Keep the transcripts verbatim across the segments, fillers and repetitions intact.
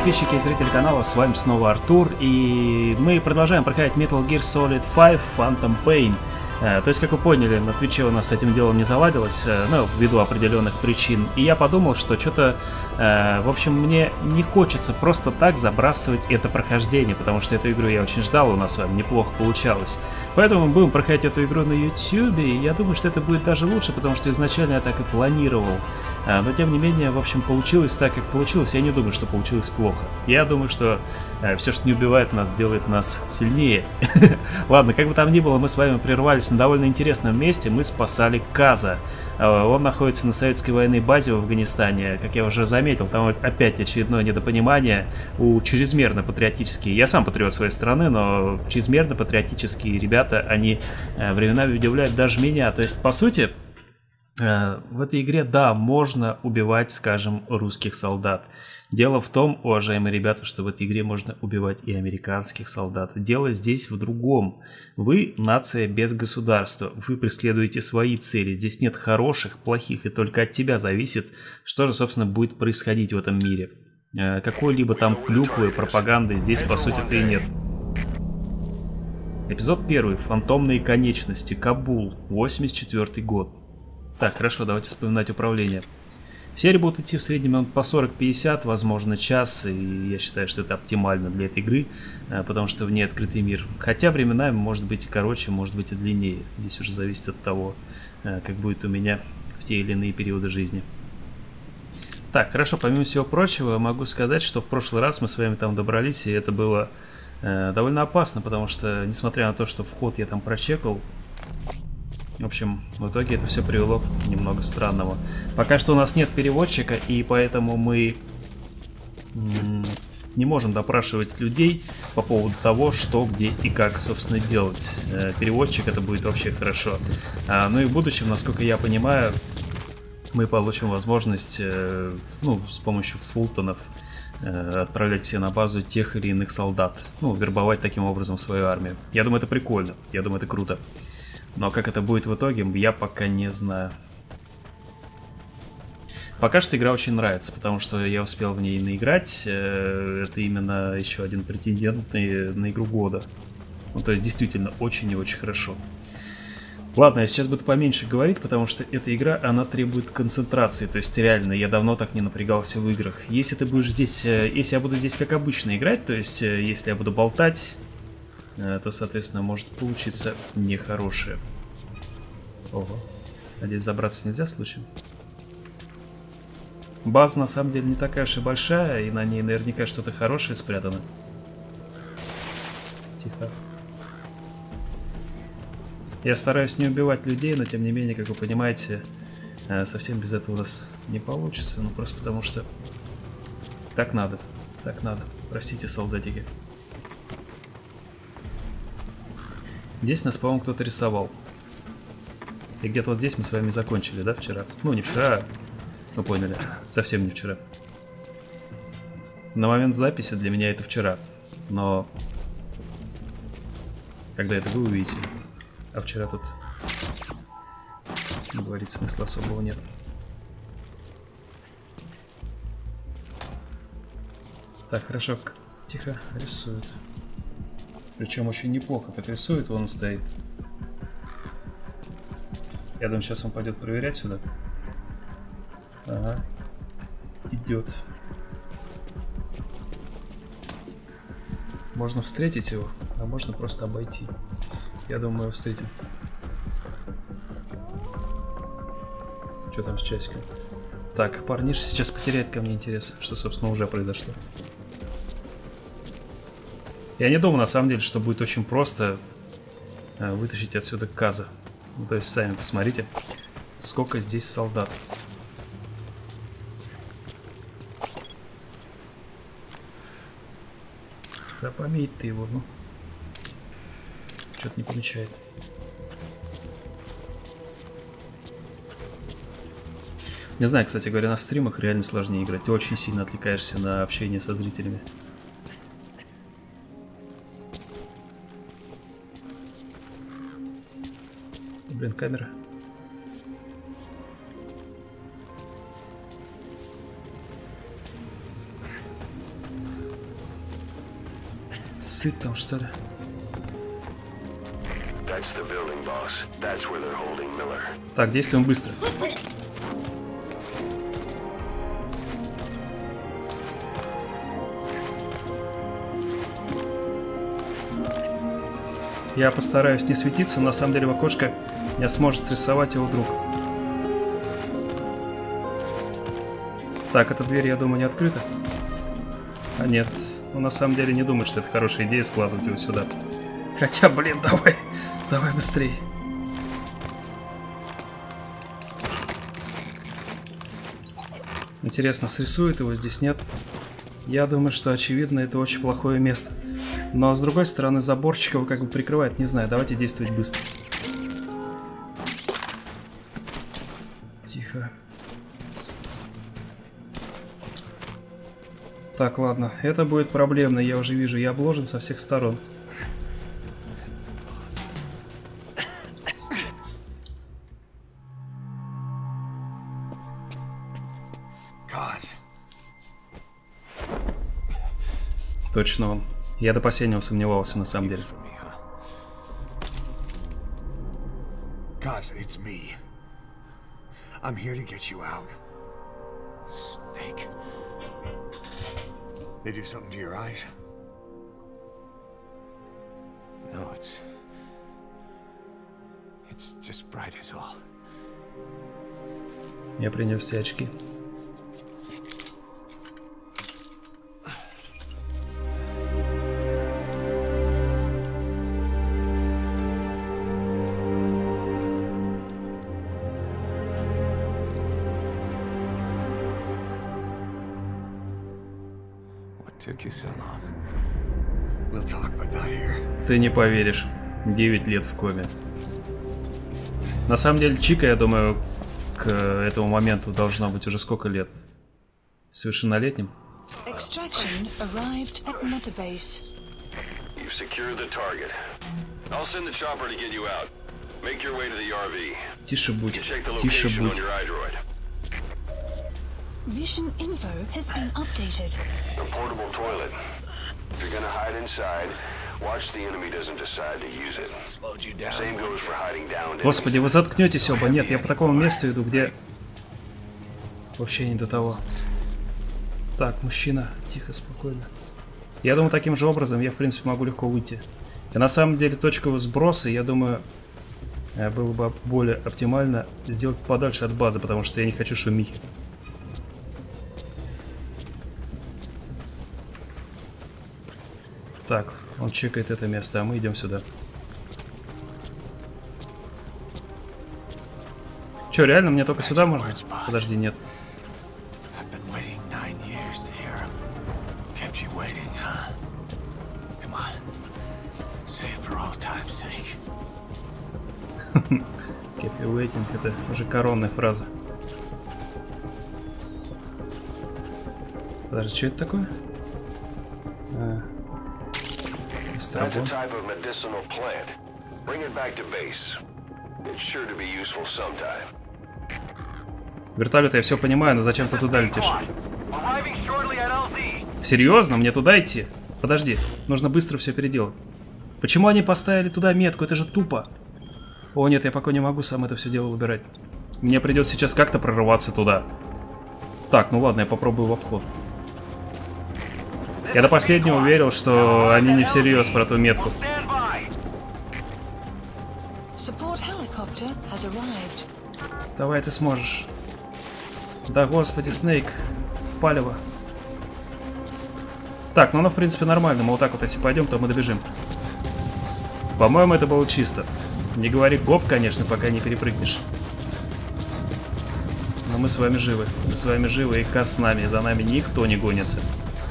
подписчики и зрители канала, с вами снова Артур, и мы продолжаем проходить Metal Gear Solid пять Phantom Pain. То есть, как вы поняли, на Твиче у нас с этим делом не заладилось, ну, ввиду определенных причин. И я подумал, что что-то, в общем, мне не хочется просто так забрасывать это прохождение, потому что эту игру я очень ждал, у нас с вами неплохо получалось. Поэтому мы будем проходить эту игру на ютубе, и я думаю, что это будет даже лучше, потому что изначально я так и планировал. Но, тем не менее, в общем, получилось так, как получилось. Я не думаю, что получилось плохо. Я думаю, что э, все, что не убивает нас, делает нас сильнее. Ладно, как бы там ни было, мы с вами прервались на довольно интересном месте. Мы спасали Каза. Он находится на советской военной базе в Афганистане. Как я уже заметил, там опять очередное недопонимание у чрезмерно патриотические. Я сам патриот своей страны, но чрезмерно патриотические ребята, они э, временами удивляют даже меня. То есть, по сути... В этой игре, да, можно убивать, скажем, русских солдат. Дело в том, уважаемые ребята, что в этой игре можно убивать и американских солдат. Дело здесь в другом. Вы нация без государства. Вы преследуете свои цели. Здесь нет хороших, плохих, и только от тебя зависит, что же, собственно, будет происходить в этом мире. Какой-либо там клюквы, пропаганды здесь, по сути-то, и нет. Эпизод первый. Фантомные конечности. Кабул. восемьдесят четвёртый год. Так, хорошо, давайте вспоминать управление. Серии будут идти в среднем минут по сорок-пятьдесят, возможно, час, и я считаю, что это оптимально для этой игры, потому что в ней открытый мир. Хотя временами может быть и короче, может быть и длиннее. Здесь уже зависит от того, как будет у меня в те или иные периоды жизни. Так, хорошо, помимо всего прочего, могу сказать, что в прошлый раз мы с вами там добрались, и это было довольно опасно, потому что, несмотря на то, что вход я там прочекал, в общем, в итоге это все привело к немного странному. Пока что у нас нет переводчика, и поэтому мы не можем допрашивать людей по поводу того, что, где и как, собственно, делать. Переводчик — это будет вообще хорошо. Ну и в будущем, насколько я понимаю, мы получим возможность, ну, с помощью фултонов отправлять все на базу тех или иных солдат. Ну, вербовать таким образом свою армию. Я думаю, это прикольно. Я думаю, это круто. Но как это будет в итоге, я пока не знаю. Пока что игра очень нравится, потому что я успел в ней наиграть. Это именно еще один претендент на игру года. Ну, то есть действительно очень и очень хорошо. Ладно, я сейчас буду поменьше говорить, потому что эта игра, она требует концентрации. То есть реально, я давно так не напрягался в играх. Если ты будешь здесь, если я буду здесь как обычно играть, то есть если я буду болтать, то, соответственно, может получиться нехорошее. Ого. Надеюсь, забраться нельзя случаем. База, на самом деле, не такая уж и большая, и на ней наверняка что-то хорошее спрятано. Тихо. Я стараюсь не убивать людей, но, тем не менее, как вы понимаете, совсем без этого у нас не получится. Ну, просто потому что так надо. Так надо. Простите, солдатики. Здесь нас, по-моему, кто-то рисовал. И где-то вот здесь мы с вами закончили, да, вчера? Ну, не вчера, вы поняли, совсем не вчера. На момент записи для меня это вчера, но когда это вы увидите, а вчера тут, говорить смысла особого нет. Так, хорошо, тихо, рисуют. Причем очень неплохо так рисует, вон он стоит. Я думаю, сейчас он пойдет проверять сюда. Ага. Идет. Можно встретить его, а можно просто обойти. Я думаю, мы его встретим. Что там с часиком? Так, парниша сейчас потеряет ко мне интерес, что, собственно, уже произошло. Я не думаю, на самом деле, что будет очень просто вытащить отсюда Каза. Ну, то есть, сами посмотрите, сколько здесь солдат. Да помеет ты его, ну. Что-то не помечает. Не знаю, кстати говоря, на стримах реально сложнее играть. Ты очень сильно отвлекаешься на общение со зрителями. Блин, камера. Сыт там, что ли? Так, действуем быстро. Я постараюсь не светиться, но на самом деле в окошко не сможет срисовать его друг. Так, эта дверь, я думаю, не открыта. А нет, он на самом деле не думает, что это хорошая идея складывать его сюда. Хотя, блин, давай, давай быстрее. Интересно, срисует его здесь, нет? Я думаю, что, очевидно, это очень плохое место. Но, с другой стороны, заборчик его как бы прикрывает. Не знаю, давайте действовать быстро. Тихо. Так, ладно, это будет проблемно, я уже вижу. Я обложен со всех сторон. Точно он. Я до последнего сомневался, на самом деле. Guys, it's me. I'm here to get you out. Snake. They do something to your eyes? No, it's... It's just bright as all. Я принес все очки. Ты не поверишь. девять лет в коме. На самом деле, Чика, я думаю, к этому моменту должно быть уже сколько лет? Совершеннолетним? Тише будь. Тише будь. Vision info has been updated. A portable toilet. If you're gonna hide inside, watch the enemy doesn't decide to use it. Same goes for hiding down. Господи, вы заткнетесь оба. Нет, я по такому месту иду, где вообще не до того. Так, мужчина, тихо, спокойно. Я думаю, таким же образом я, в принципе, могу легко выйти. И на самом деле точку сброса, я думаю, было бы более оптимально сделать подальше от базы, потому что я не хочу шумихи. Так, он чекает это место, а мы идем сюда. Че, реально мне только сюда можно? Подожди, нет. Keep you waiting, это уже коронная фраза. Подожди, что это такое? А. That's a type of medicinal plant. Bring it back to base. It's sure to be useful sometime. Вертолет, я все понимаю, но зачем ты туда летишь? Серьезно? Мне туда идти? Подожди, нужно быстро все переделать. Почему они поставили туда метку? Это же тупо. О нет, я пока не могу сам это все дело выбирать. Мне придется сейчас как-то прорываться туда. Так, ну ладно, я попробую во вход. Я до последнего верил, что они не всерьез про ту метку. Давай, ты сможешь. Да господи, Снейк. Палево. Так, ну оно в принципе нормально. Мы вот так вот, если пойдем, то мы добежим. По-моему, это было чисто. Не говори гоп, конечно, пока не перепрыгнешь. Но мы с вами живы. Мы с вами живы, и Кас с нами. За нами никто не гонится.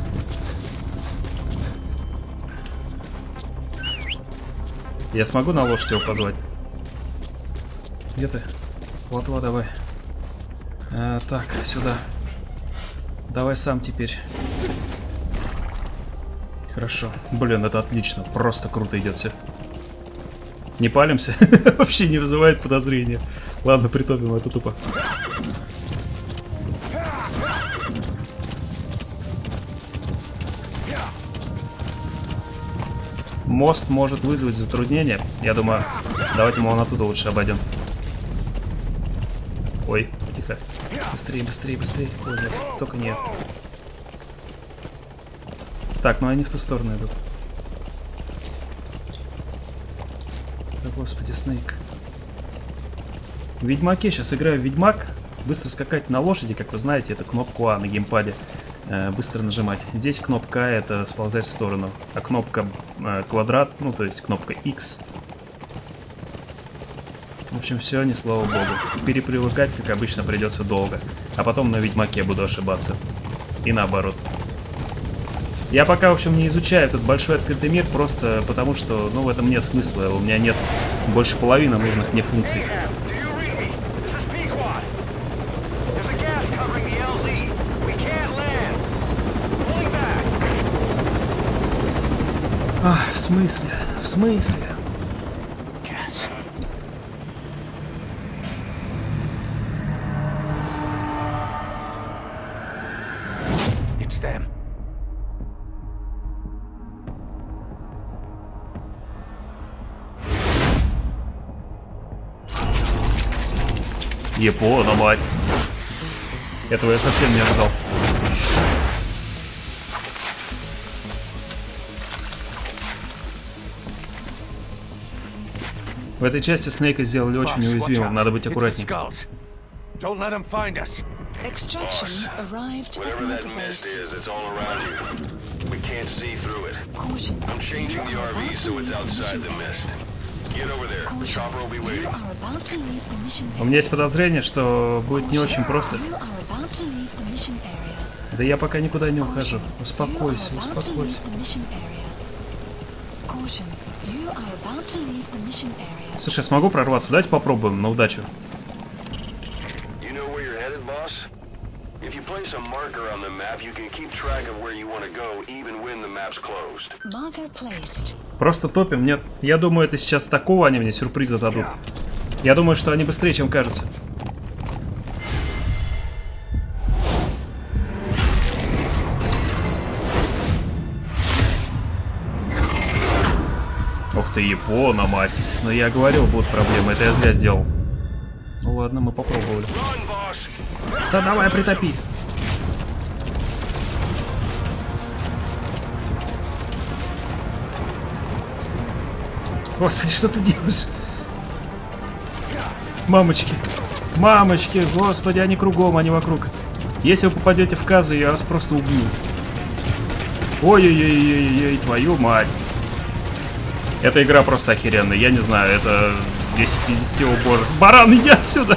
Я смогу на лошадь его позвать? Где ты? Вот-вот, давай. А, так, сюда. Давай сам теперь. Хорошо. Блин, это отлично. Просто круто идет все. Не палимся? Вообще не вызывает подозрения. Ладно, притопим, это тупо. мост может вызвать затруднения. Я думаю, давайте мы вон оттуда лучше обойдем. Ой, тихо. Быстрее, быстрее, быстрее. Ой, нет, только нет. Так, ну они в ту сторону идут. Да господи, Снейк. В Ведьмаке сейчас играю в Ведьмак. Быстро скакать на лошади, как вы знаете, это кнопку А на геймпаде. Э, быстро нажимать. Здесь кнопка А это сползать в сторону. А кнопка э, квадрат, ну то есть кнопка X. В общем, все, не слава богу. Перепривыкать, как обычно, придется долго. А потом на Ведьмаке буду ошибаться. И наоборот. Я пока, в общем, не изучаю этот большой открытый мир, просто потому что, ну, в этом нет смысла. У меня нет больше половины нужных мне функций. Ах, в смысле? В смысле? Япона, мать. Этого я совсем не ожидал. В этой части Снейка сделали очень уязвимым, надо быть аккуратнее. У меня есть подозрение, что будет не очень просто. Да я пока никуда не ухожу. Успокойся, успокойся. Слушай, я смогу прорваться? Давайте попробуем на удачу. Просто топим, нет. Я думаю, это сейчас такого они мне сюрприза дадут. Я думаю, что они быстрее, чем кажется. Ух ты, Япона, мать. Но я говорил, будут проблемы. Это я зря сделал. Ну ладно, мы попробовали. Да давай, притопи. Господи, что ты делаешь? Мамочки. Мамочки, господи, они кругом, они вокруг. Если вы попадете в казы, я вас просто убью. Ой-ой-ой-ой-ой, твою мать. Эта игра просто охеренная, я не знаю, это десять из десяти, о боже. Баран, иди отсюда!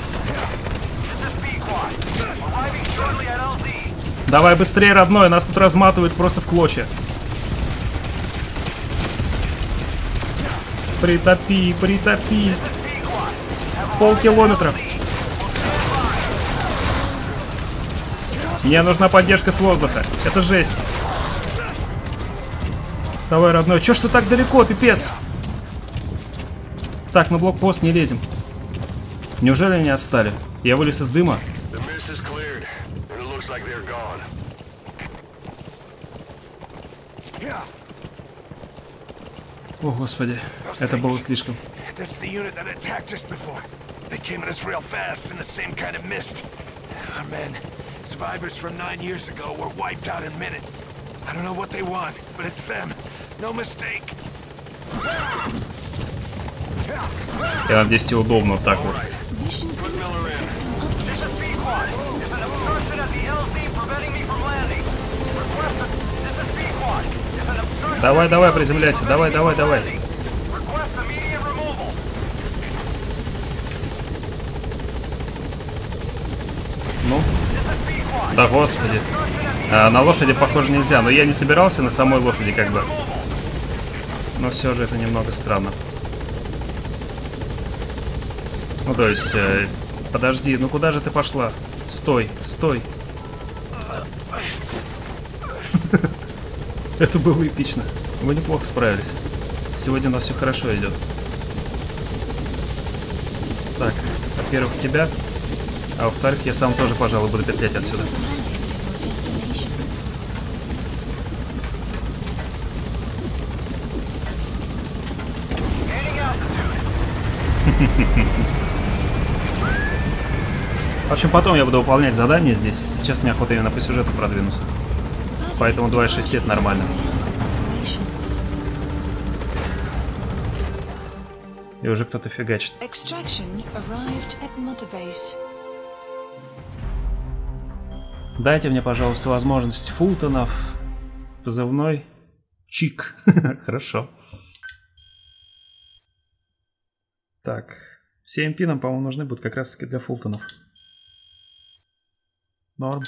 Давай быстрее, родной, нас тут разматывают просто в клочья. Притопи, притопи. Полкилометра. Мне нужна поддержка с воздуха. Это жесть. Давай, родной. Чё ж ты так далеко, пипец? Так, на блокпост не лезем. Неужели они отстали? Я вылез из дыма. О, господи, это было слишком. Я надеюсь, тебе удобно вот так вот. Давай, давай, приземляйся. Давай, давай, давай. Ну. Да господи. А, на лошади, похоже, нельзя. Но я не собирался на самой лошади, как бы. Но все же это немного странно. Ну, то есть... Э, подожди, ну куда же ты пошла? Стой, стой. Это было эпично. Мы неплохо справились. Сегодня у нас все хорошо идет. Так, во-первых, тебя. А во-вторых, я сам тоже, пожалуй, буду петлять отсюда. В общем, потом я буду выполнять задания здесь. Сейчас мне охота именно по сюжету продвинуться. Поэтому два и шесть это нормально. И уже кто-то фигачит. Дайте мне, пожалуйста, возможность Фултонов. Позывной Чик. Хорошо. Так. Все эм пи нам, по-моему, нужны будут как раз-таки для Фултонов. Норм.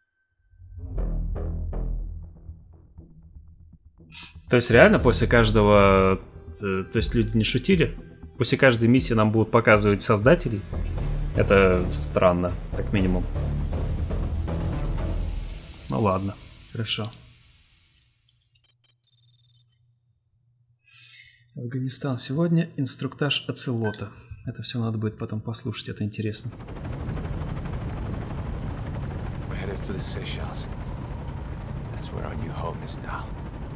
То есть реально после каждого... То есть люди не шутили? После каждой миссии нам будут показывать создателей? Это странно, как минимум. Ну ладно, хорошо. Афганистан. Сегодня инструктаж Оцелота. Это все надо будет потом послушать, это интересно. For the Seychelles. That's where our new home is now.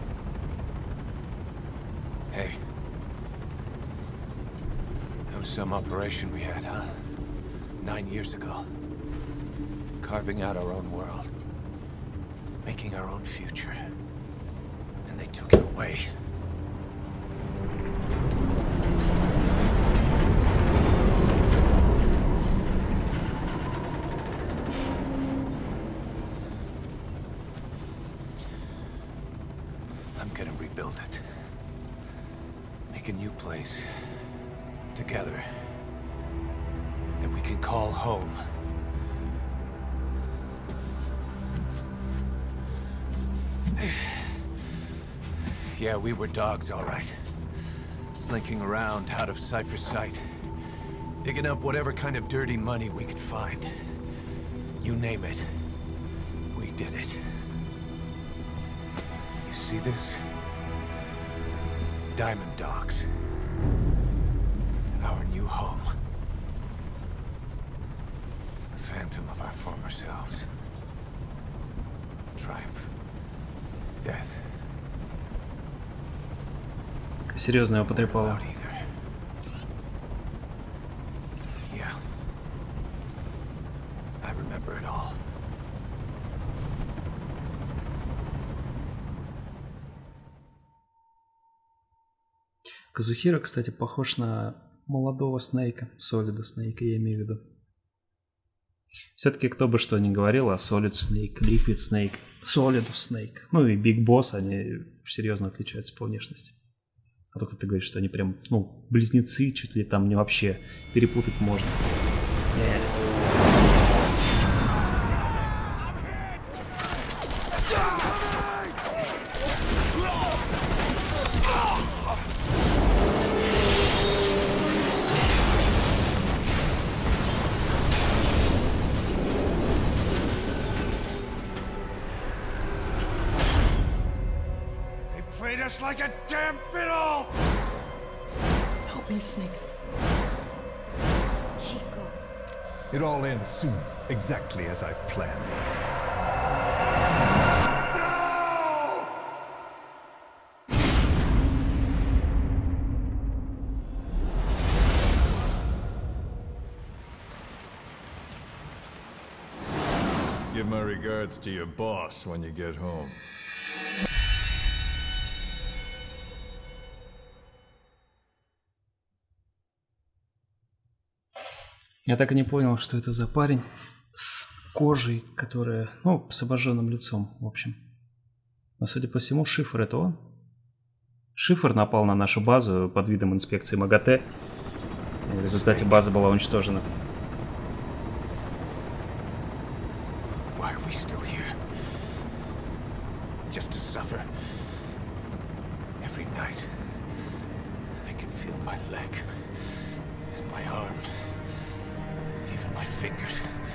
Hey. That was some operation we had, huh? Nine years ago. Carving out our own world. Making our own future. And they took it away. A new place together that we can call home. Yeah, we were dogs, all right. Slinking around out of Cypher's sight. Digging up whatever kind of dirty money we could find. You name it. We did it. You see this? Diamond Dogs. Our new home. A phantom of our former selves. Triumph. Death. Серьезно его потрепало. Yeah. I remember it all. Казухиро, кстати, похож на молодого Снейка, Солида Снейка, я имею в виду. Все-таки кто бы что ни говорил, а Solid Snake, Liquid Snake, Solid Snake, ну и Big Boss, они серьезно отличаются по внешности. А то кто-то говорит, что они прям, ну, близнецы, чуть ли там не вообще перепутать можно. Не. Like a damn fiddle! Help me, Snake. Chico. It all ends soon, exactly as I've planned. No! Give my regards to your boss when you get home. Я так и не понял, что это за парень с кожей, которая, ну, с обожженным лицом, в общем. Но, судя по всему, Шифр — это он. Шифр напал на нашу базу под видом инспекции МАГАТЭ. В результате база была уничтожена. Fingers.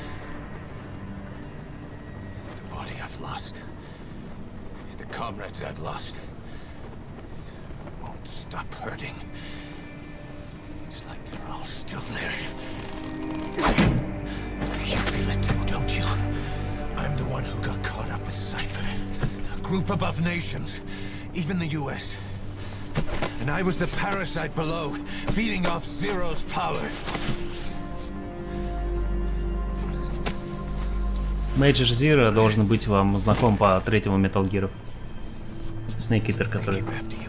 The body I've lost. The comrades I've lost. Won't stop hurting. It's like they're all still there. You feel it too, don't you? I'm the one who got caught up with Cypher. A group above nations. Even the U S. And I was the parasite below, feeding off Zero's power. Major Zero должен быть вам знаком по третьему Metal Gear. Snake Eater, который...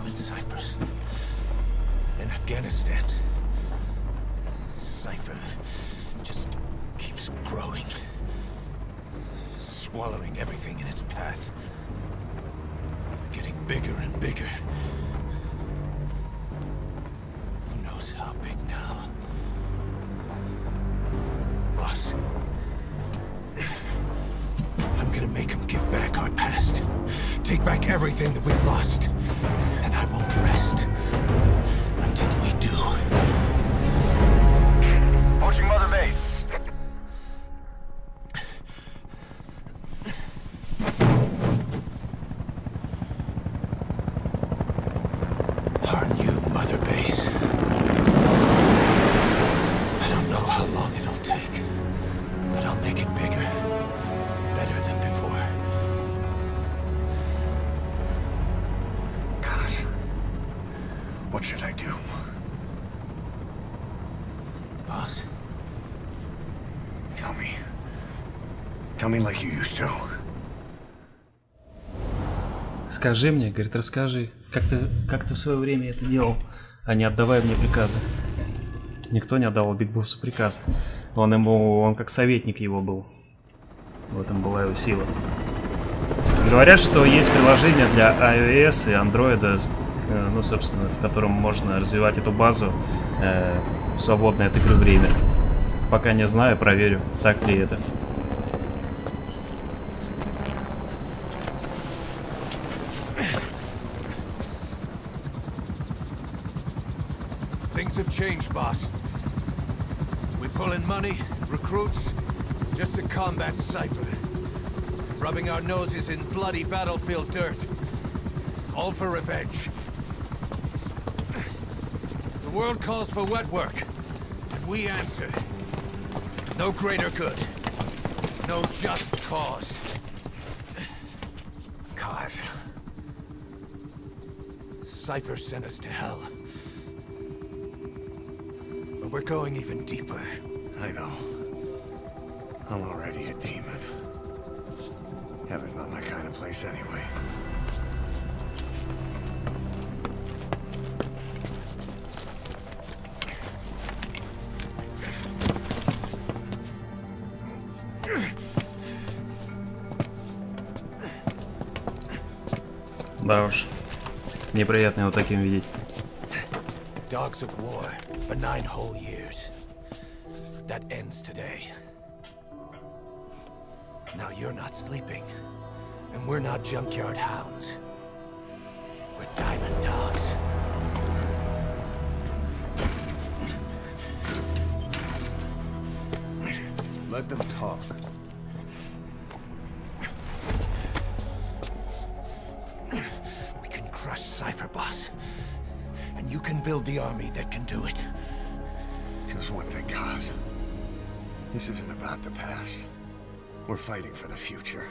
Cypher just keeps growing, swallowing everything in its path, getting bigger and bigger. Who knows how big now? Boss, I'm gonna make him give back our past, take back everything that we've lost, and I won't rest until we do. Approaching Mother Base. Our new Mother Base. I don't know how long it'll take, but I'll make it bigger, better than before. God, what should I do? Boss? Tell me. Tell me like you used to. Скажи мне, говорит, расскажи, как ты, как ты в свое время это делал, а не отдавай мне приказы. Никто не отдавал Биг Боссу приказы. Он ему, он как советник его был. В этом была его сила. Говорят, что есть приложение для iOS и Android, ну, собственно, в котором можно развивать эту базу э, в свободное от игры время. Пока не знаю, проверю, так ли это. Things have changed, boss. We pull in money, recruits, just to combat Cypher. Rubbing our noses in bloody battlefield dirt. All for revenge. The world calls for wet work, and we answer. No greater good. No just cause. Cause. Cypher sent us to hell. But we're going even deeper. I know. I'm already a demon. Heaven's not my kind of place anyway. Да уж, неприятно его таким видеть. Dogs of war for nine whole years. That ends today. Now you're not sleeping, and we're not junkyard hounds. We're diamond dogs. Let them talk. We can crush Cypher, boss. And you can build the army that can do it. Just one thing, Kaz. This isn't about the past. We're fighting for the future.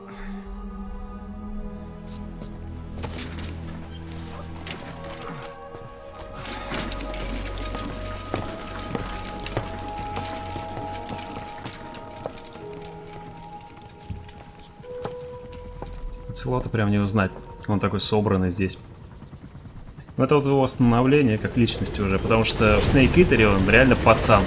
Целота прям не узнать. Он такой собранный здесь. Но это вот его становление как личности уже, потому что в Snake Eater он реально пацан.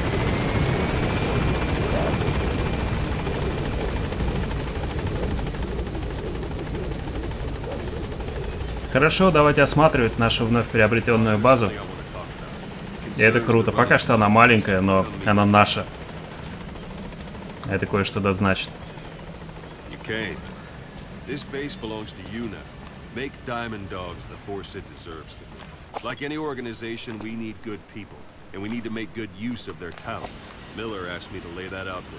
Хорошо, давайте осматривать нашу вновь приобретенную базу. И это круто. Пока что она маленькая, но она наша. Это кое-что да значит. This base belongs to you now. Make Diamond Dogs the force it deserves to be. Like any organization, we need good people, and we need to make good use of their talents. Miller asked me to lay that out for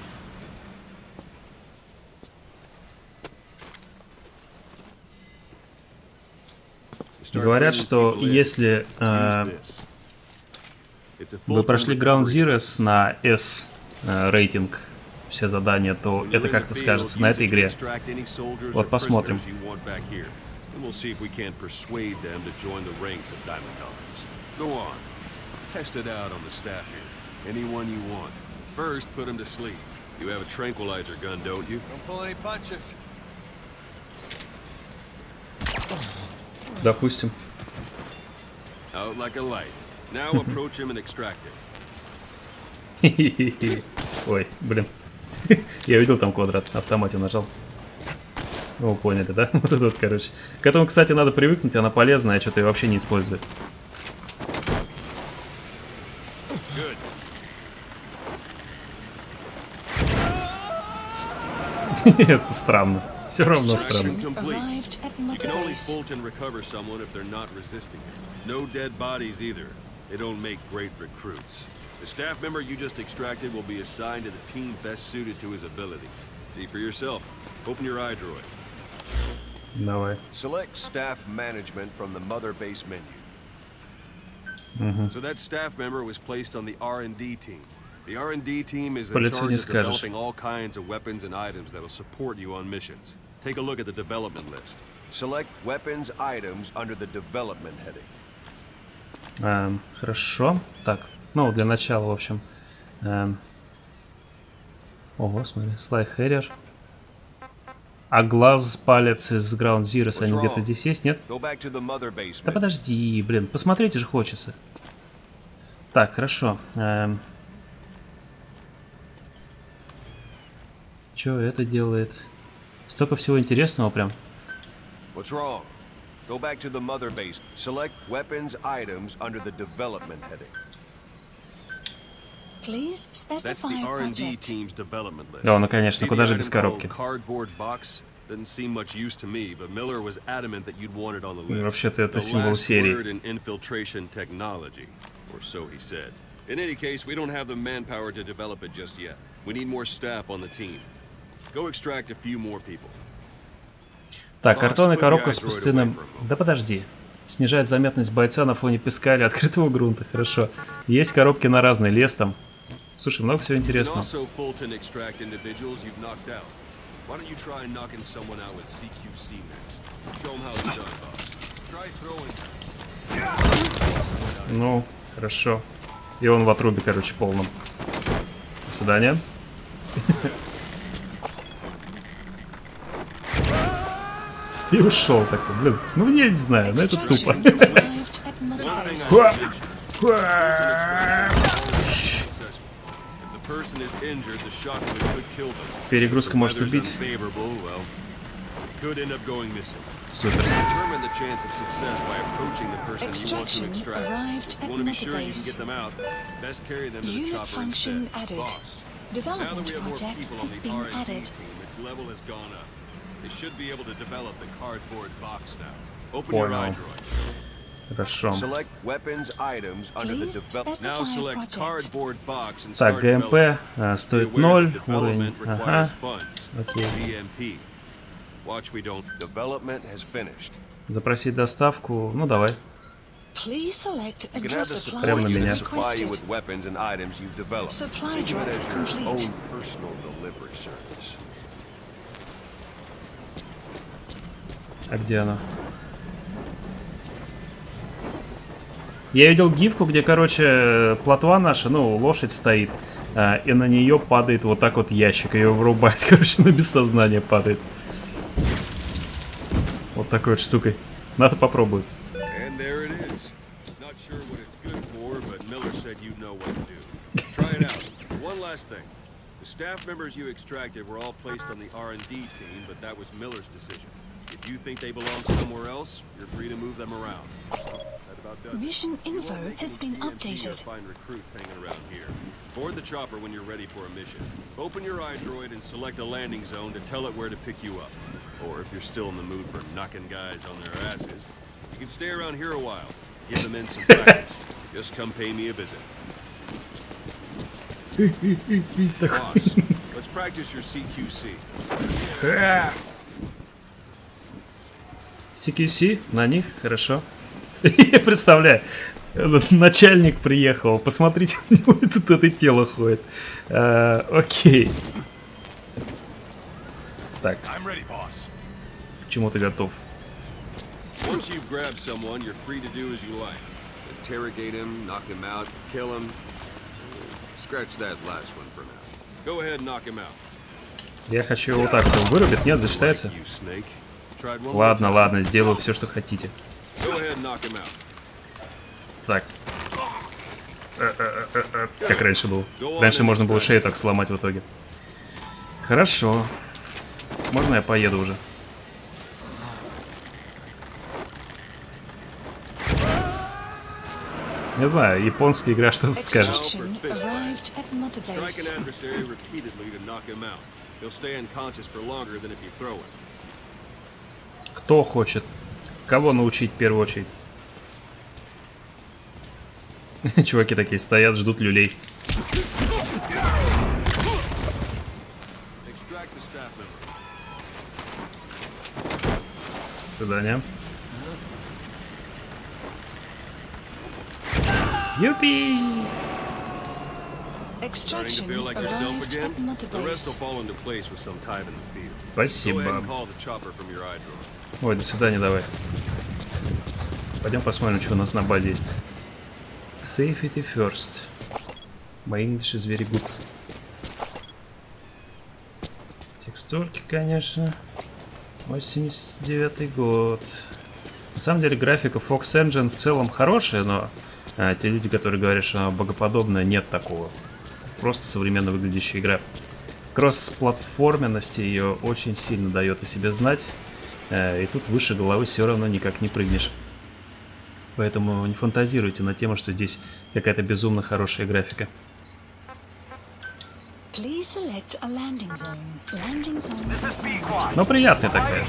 you. Говорят, что если э, вы прошли Ground Zeroes на S э, рейтинг, все задания, то это как-то скажется на этой игре. Вот посмотрим. and we'll see if we can't persuade them to join the ranks of Diamond Dogs. Go on. Test it out on the staff here. Anyone you want. First, put them to sleep. You have a tranquilizer gun, don't you? Don't pull any punches. Допустим. Out like a light. Now approach him and extract it. Ой, блин. Я видел там квадрат, на автомате нажал. Ну, поняли, да? Вот этот, короче. К этому, кстати, надо привыкнуть, она полезная, я что-то ее вообще не использую. Это странно. Все равно странно. You can only bolt and recover someone if they're not resisting it. No dead bodies either. They don't make great recruits. The staff member you just extracted will be assigned to the team best suited to his abilities. See for yourself. Open your iDroid. Давай. Select staff management from the mother base menu. Mm-hmm. So that staff member was placed on the R and D team. The R and D team is in charge of developing all kinds of weapons and items that will support you on missions. Take a look at the development list. Select weapons items under the development heading. Эм, хорошо. Так, ну для начала, в общем. Эм... Ого, смотри, Sly Harrier. А глаз, палец из Ground Zero, они где-то здесь есть, нет? Да подожди, блин, посмотреть же хочется. Так, хорошо. Эм... Чё это делает? Столько всего интересного прям. What's wrong? Go back to the mother base. Select weapons items under the development heading. Please specify That's the R and D project. team's development list. Да, ну конечно, куда же без коробки? Cardboard box didn't seem much use to me, but Miller was adamant that you'd want it on the list. Вообще-то это The символ last серии. word in infiltration technology, or so he said. In any case, we don't have the manpower to develop it just yet. We need more staff on the team. Go extract a few more people. Так, картонная коробка с пустынным... Да подожди. Снижает заметность бойца на фоне песка или открытого грунта. Хорошо. Есть коробки на разный лес там. Слушай, много всего интересного. Ну, хорошо. И он в отрубе, короче, полном. До свидания. И ушел такой, блин. Ну, я не знаю, но это тупо. Перегрузка может убить. Супер. They should be able to develop the cardboard box now. Open Понял. your iDroid. Хорошо. Select weapons items under the development. Now select cardboard box and Так, start ГМП development. стоит Be aware ноль. that Уровень. development Ага. requires funds. Окей. G M P. Watch we don't. Development has finished. Запросить доставку. Ну, давай. Please select a You can new have the supply Прямо на supply меня. as supply you requested. with weapons and items you've developed. Supply Think of it drop as your complete. own personal delivery service. А где она? Я видел гифку, где, короче, плотва наша, ну, лошадь стоит, а, и на нее падает вот так вот ящик, ее вырубает, короче, на бессознание падает. Вот такой вот штукой. Надо попробовать. And there it is. Not sure what it's good for, but Miller said you know what to do. Try it out. One last thing. The staff members you extracted were all placed on the R and D team, but that was Miller's decision. If you think they belong somewhere else, you're free to move them around. That about does it. Mission You won't info make has any been P M P or updated. find recruits hanging around here. Board the chopper when you're ready for a mission. Open your iDroid and select a landing zone to tell it where to pick you up. Or if you're still in the mood for knocking guys on their asses, you can stay around here a while. Give them in some practice. Just come pay me a visit. Boss, let's practice your C Q C. си кью си на них, хорошо. Я представляю, начальник приехал, посмотрите, у него тут это тело ходит. А, окей. Так. К чему ты готов? Once you've grabbed someone, you're free to do as you like. Interrogate him, knock him out, kill him. Scratch that last one for now. Go ahead and knock him out. Я хочу его так, кто вырубит, нет, засчитается. Ладно, ладно, сделаю все, что хотите. Так. Как раньше было. Раньше можно было шею так сломать в итоге. Хорошо. Можно я поеду уже? Не знаю, японская игра, что ты скажешь? Кто хочет? Кого научить в первую очередь? Чуваки такие стоят, ждут люлей. Свидания. Юпи! Спасибо. Ой, до свидания, давай. Пойдем посмотрим, что у нас на базе есть. Safety first. My English is very good. Текстурки, конечно. восемьдесят девятый год. На самом деле графика Fox Engine в целом хорошая, но а, те люди, которые говорят, что она богоподобная, нет такого. Просто современно выглядящая игра. Кросс-платформенности ее очень сильно дает о себе знать. А, и тут выше головы все равно никак не прыгнешь. Поэтому не фантазируйте на тему, что здесь какая-то безумно хорошая графика. Но приятная такая.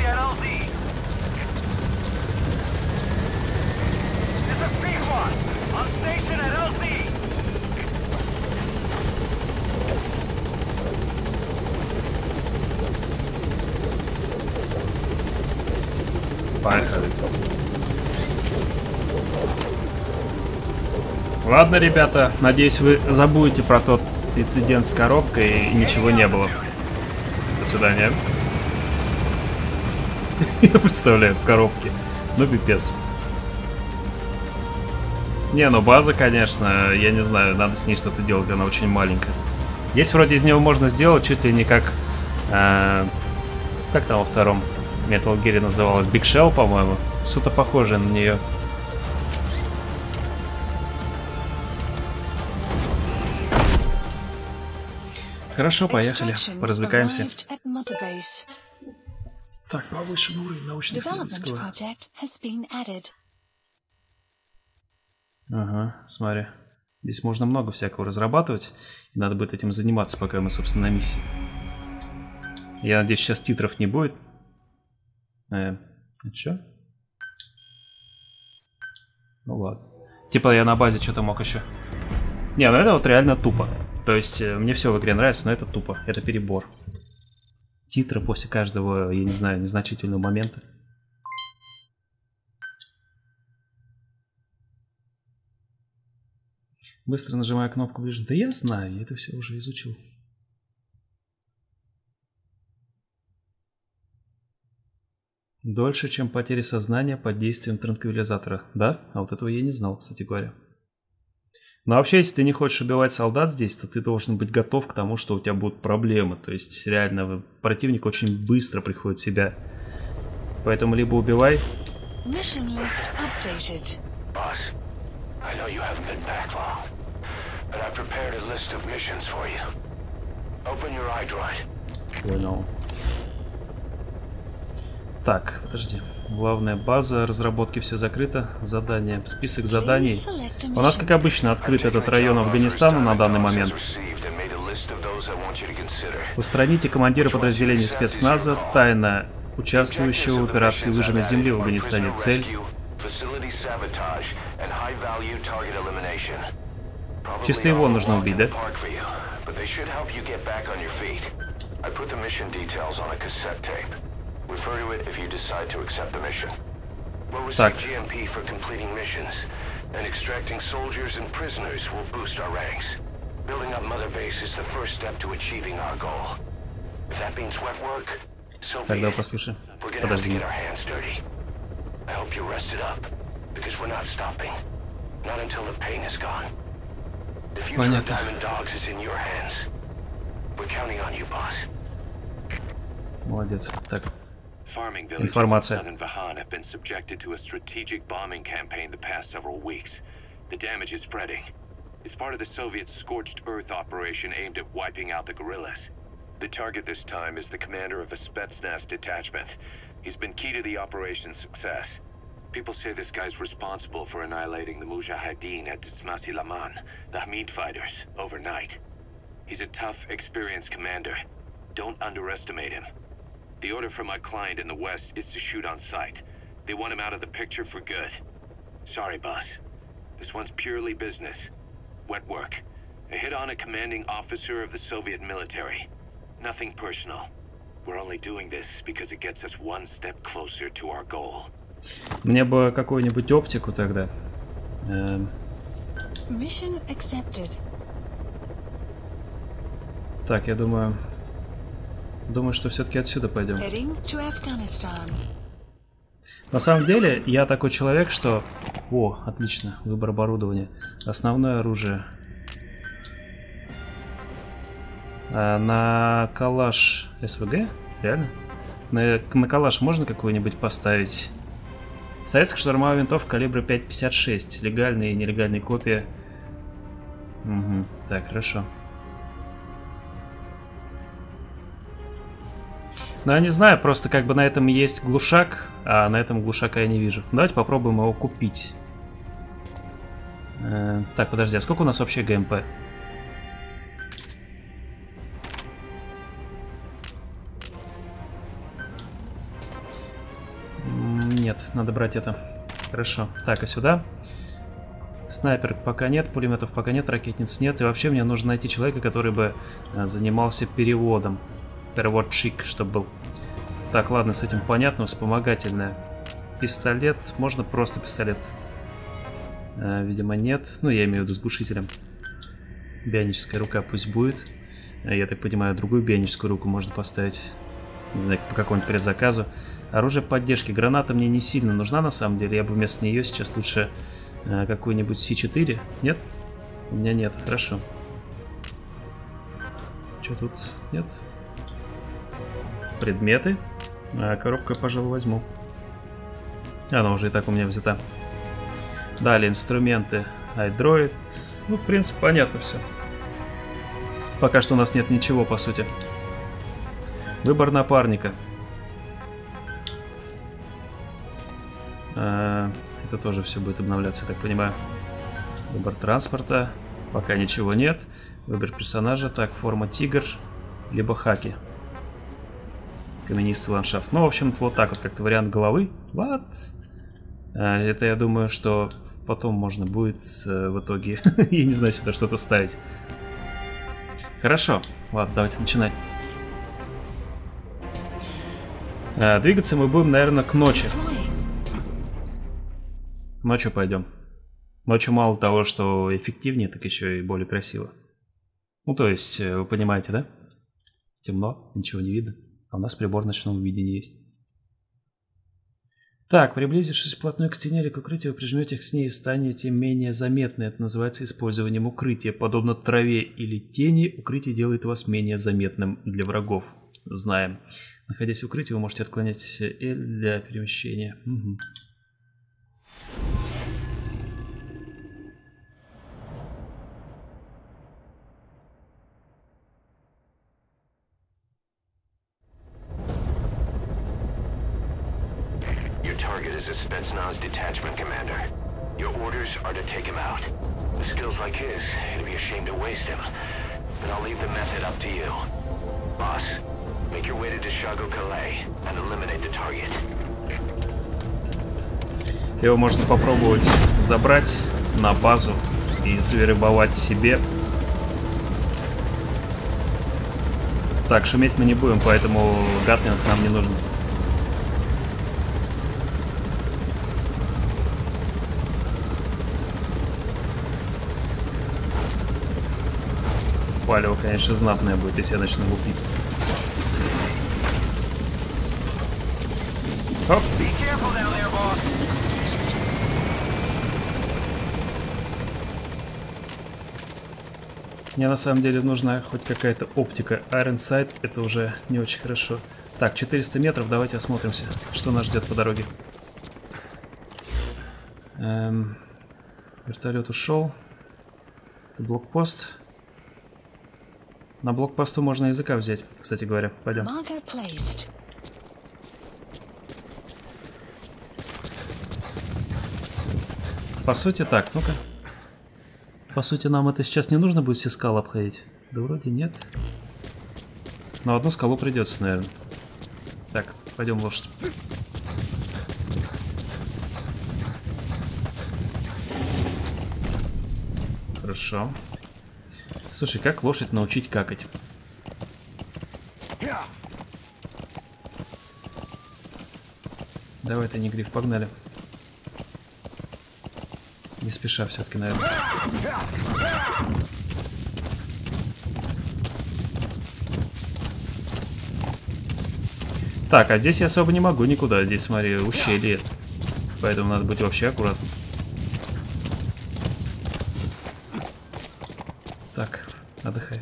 Поехали. Ладно, ребята, надеюсь, вы забудете про тот инцидент с коробкой и ничего не было. До свидания. Я представляю, в коробке. Ну, пипец. Не, ну база, конечно, я не знаю, надо с ней что-то делать, она очень маленькая. Здесь вроде из него можно сделать чуть ли не как... Э, как там во втором Metal Gear называлось? Big Shell, по-моему. Что-то похожее на нее. Хорошо, поехали. Поразвлекаемся. Так, повышен уровень научно-исследовательского. Ага, смотри. Здесь можно много всякого разрабатывать. И надо будет этим заниматься, пока мы, собственно, на миссии. Я надеюсь, сейчас титров не будет. Э, а чё? Ну ладно. Типа я на базе что-то мог еще. Не, ну это вот реально тупо. То есть мне все в игре нравится, но это тупо. Это перебор. Титры после каждого, я не знаю, незначительного момента. Быстро нажимаю кнопку ближе. Да я знаю, я это все уже изучил. Дольше, чем потери сознания под действием транквилизатора. Да? А вот этого я не знал, кстати говоря. Но вообще, если ты не хочешь убивать солдат здесь, то ты должен быть готов к тому, что у тебя будут проблемы. То есть, реально, противник очень быстро приходит в себя. Поэтому либо убивай. Понял. Так, подожди. Главная база разработки, все закрыто. Задание. Список заданий. У нас, как обычно, открыт этот район Афганистана на данный момент. Устраните командира подразделения спецназа, тайно участвующего в операции выжженной земли в Афганистане. Цель. Чисто его нужно убить, да? Refer to it if you decide to accept the mission. We'll receive Так. G M P for completing missions, and extracting soldiers and prisoners will boost our ranks. Building up Mother Base is the first step to achieving our goal. If that means wet work, so be Тогда it. послушай. We're gonna have to Подожди. get our hands dirty. I keep you rested up, because we're not stopping. Not until the pain is gone. The future of Diamond Dogs is in your hands. We're counting on you, boss. Молодец. Так. Farming villages Информация. in southern Vahan have been subjected to a strategic bombing campaign the past several weeks. The damage is spreading. It's part of the Soviet Scorched Earth operation aimed at wiping out the guerrillas. The target this time is the commander of a Spetsnaz detachment. He's been key to the operation's success. People say this guy's responsible for annihilating the Mujahideen at Dismasi Laman, the Hamid fighters, overnight. He's a tough, experienced commander. Don't underestimate him. The order from my client in the west is to shoot on sight. They want him out of the picture for good. Sorry, boss. This one's purely business. Wet work. A hit on a commanding officer of the Soviet military. Nothing personal. We're only doing this because it gets us one step closer to our goal. Мне бы какую-нибудь оптику тогда. Эм... Mission accepted. Так, я думаю... Думаю, что все-таки отсюда пойдем. Heading to Afghanistan. На самом деле, я такой человек, что... О, отлично, выбор оборудования. Основное оружие. А на калаш СВГ? Реально? На, на калаш можно какую-нибудь поставить? Советская штурмовая винтовка калибра пять пятьдесят шесть. Легальные и нелегальные копии. Угу. Так, хорошо. Ну, я не знаю, просто как бы на этом есть глушак, а на этом глушака я не вижу. Давайте попробуем его купить. Э, так, подожди, а сколько у нас вообще ГМП? Нет, надо брать это. Хорошо. Так, а сюда? Снайпер пока нет, пулеметов пока нет, ракетниц нет. И вообще мне нужно найти человека, который бы занимался переводом. Переводчик, чтобы был. Так, ладно, с этим понятно, вспомогательное. Пистолет, можно просто пистолет. А, видимо, нет. Ну, я имею в виду с глушителем. Бионическая рука пусть будет. Я так понимаю, другую бионическую руку можно поставить. Не знаю, по какому-нибудь предзаказу. Оружие поддержки. Граната мне не сильно нужна, на самом деле. Я бы вместо нее сейчас лучше а, какую-нибудь Си четыре. Нет? У меня нет. Хорошо. Что тут? Нет? Предметы. А коробку я, пожалуй, возьму. Она уже и так у меня взята. Далее инструменты. iDroid. Ну, в принципе, понятно все. Пока что у нас нет ничего, по сути. Выбор напарника. А, это тоже все будет обновляться, я так понимаю. Выбор транспорта. Пока ничего нет. Выбор персонажа. Так, форма тигр. Либо хаки. Каменистый ландшафт. Ну, в общем, вот так вот, как-то вариант головы. Вот. А, это, я думаю, что потом можно будет э, в итоге, я не знаю, сюда что-то ставить. Хорошо. Ладно, давайте начинать. А, двигаться мы будем, наверное, к ночи. Ночью пойдем. Ночью мало того, что эффективнее, так еще и более красиво. Ну, то есть, вы понимаете, да? Темно, ничего не видно. А у нас прибор ночного видения есть. Так, приблизившись вплотную к стене или к укрытию, вы прижмете к ней и станете менее заметны. Это называется использованием укрытия. Подобно траве или тени, укрытие делает вас менее заметным для врагов. Знаем. Находясь в укрытии, вы можете отклонять L для перемещения. Угу. Target is a Spetsnaz detachment commander. Your orders are to take him out. With skills like his, it'd be a shame to waste him. But I'll leave the method up to you. Boss, make your way to Dishago Calais and eliminate the target. Его можно попробовать забрать на базу и завербовать себе. Так, шуметь мы не будем, поэтому Гатлинг нам не нужен. Палево, конечно, знатное будет, если я начну лупить. Оп. Мне на самом деле нужна хоть какая-то оптика. Iron Sight это уже не очень хорошо. Так, четыреста метров, давайте осмотримся, что нас ждет по дороге. Эм, вертолет ушел. Это блокпост. На блокпосту можно языка взять, кстати говоря. Пойдем. По сути так, ну-ка. По сути нам это сейчас не нужно будет все скалы обходить. Да вроде нет. Но одну скалу придется, наверное. Так, пойдем лошадь. Хорошо. Слушай, как лошадь научить какать? Давай, ты не гриф, погнали. Не спеша все-таки, наверное. Так, а здесь я особо не могу никуда. Здесь, смотри, ущелье. Поэтому надо быть вообще аккуратным. Так, отдыхай.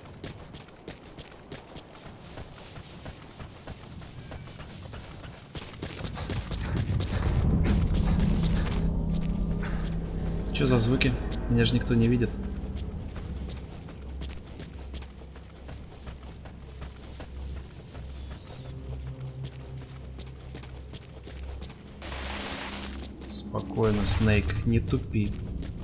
Что за звуки? Меня же никто не видит. Спокойно, Снейк, не тупи.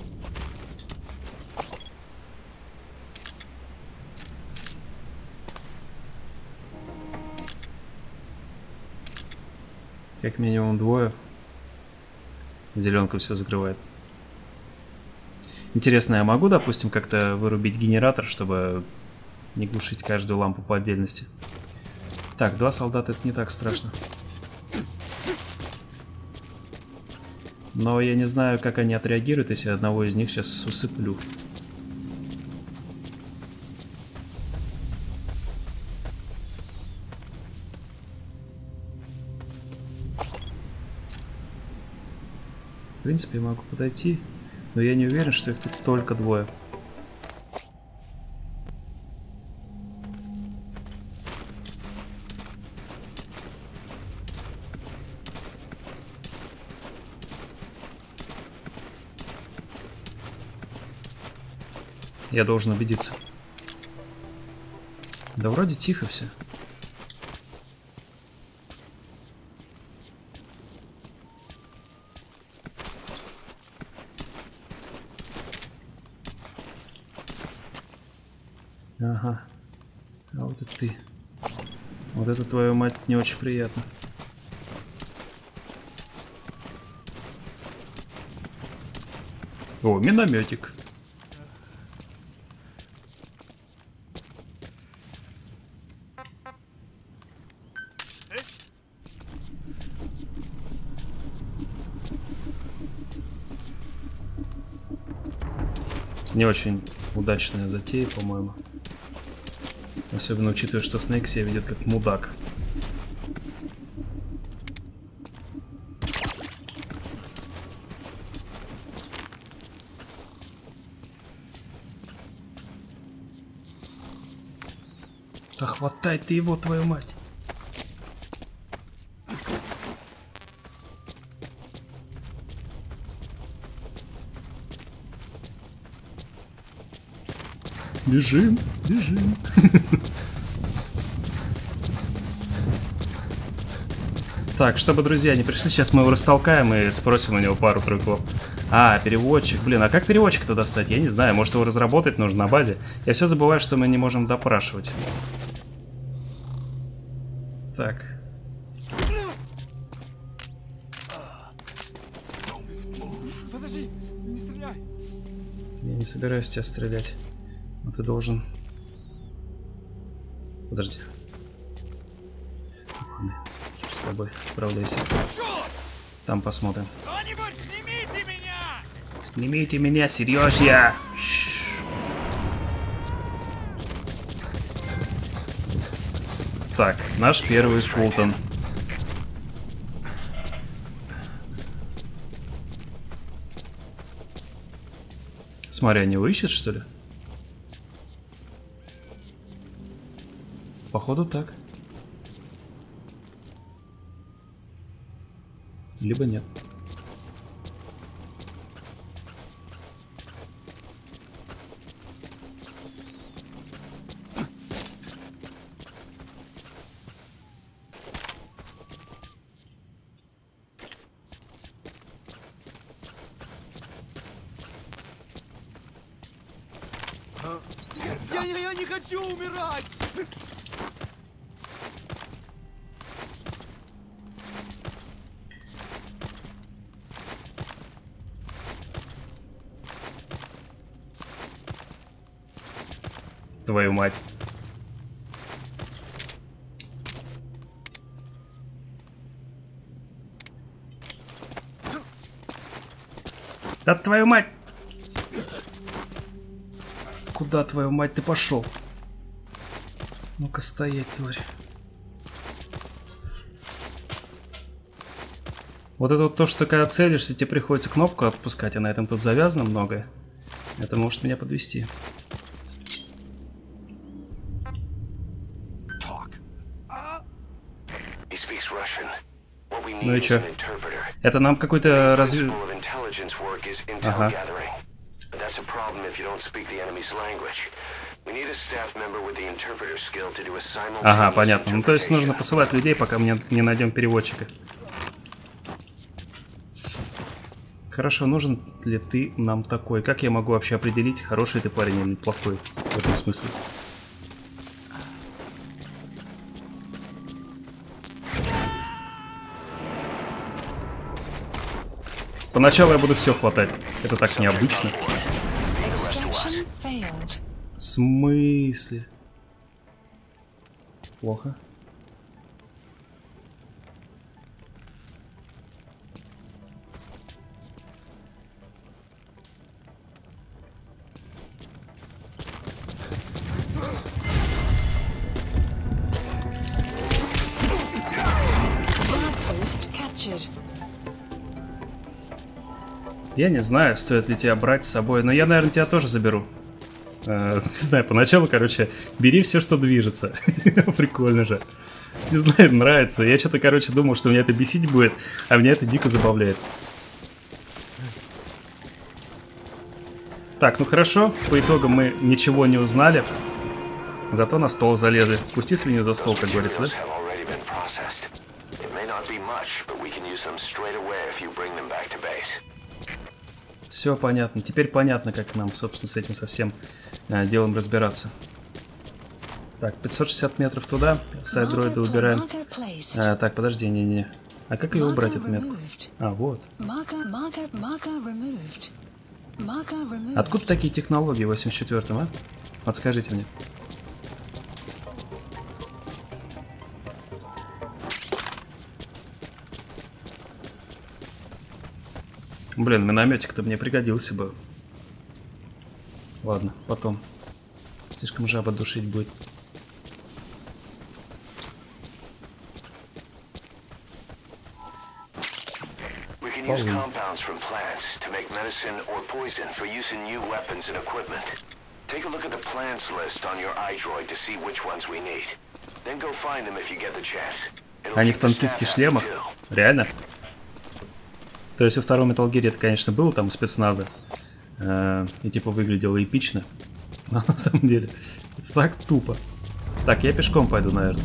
Как минимум двое. Зеленка все закрывает. Интересно, я могу, допустим, как-то вырубить генератор, чтобы не глушить каждую лампу по отдельности? Так, два солдата, это не так страшно. Но я не знаю, как они отреагируют, если одного из них сейчас усыплю. В принципе, я могу подойти, но я не уверен, что их тут только двое. Я должен убедиться. Да вроде тихо все. Ага. А вот это ты. Вот это, твою мать, не очень приятно. О, минометик. Не очень удачная затея, по-моему. Особенно учитывая, что Снейк себя ведет как мудак. Да хватай ты его, твою мать. Бежим, бежим. Так, чтобы друзья не пришли, сейчас мы его растолкаем и спросим у него пару-тройку. А, переводчик. Блин, а как переводчика-то достать? Я не знаю, может его разработать нужно на базе. Я все забываю, что мы не можем допрашивать. Так. Подожди, не стреляй. Я не собираюсь тебя стрелять. Но ты должен... Подожди. Ладно, хер с тобой, отправляйся. Там посмотрим. Кто-нибудь снимите меня! Снимите меня, Сережа! Так, наш первый Фултон. Смотри, они его ищут, что ли? Походу так. Либо нет. Я, я, я не хочу умирать! Твою мать. Да твою мать! Куда, твою мать, ты пошел? Ну-ка стоять, тварь. Вот это вот то, что когда целишься, тебе приходится кнопку отпускать, а на этом тут завязано многое. Это может меня подвести. Ну и чё? Это нам какой-то разве... Ага. Ага, понятно. Ну то есть нужно посылать людей, пока мы не найдем переводчика. Хорошо, нужен ли ты нам такой? Как я могу вообще определить, хороший ты парень или плохой в этом смысле? Поначалу я буду все хватать. Это так необычно. В смысле? Плохо. Я не знаю, стоит ли тебя брать с собой, но я, наверное, тебя тоже заберу. Э, не знаю, поначалу, короче, бери все, что движется. Прикольно же. Не знаю, нравится. Я что-то, короче, думал, что меня это бесить будет, а меня это дико забавляет. Так, ну хорошо. По итогам мы ничего не узнали. Зато на стол залезли. Пусти свинью за стол, как говорится, да? Все понятно. Теперь понятно, как нам, собственно, с этим совсем э, делом разбираться. Так, пятьсот шестьдесят метров туда. Сайт дроида убираем. А, так, подожди, не-не. А как ее убрать, эту метку? А, вот. Откуда такие технологии в восемьдесят четвёртом, а? Подскажите мне. Блин, минометик-то мне пригодился бы. Ладно, потом. Слишком жаба душить будет. Они в танкистских шлемах? Реально? То есть во втором Metal Gear это, конечно, было там у спецназа. Э, и типа выглядело эпично. Но на самом деле это так тупо. Так, я пешком пойду, наверное.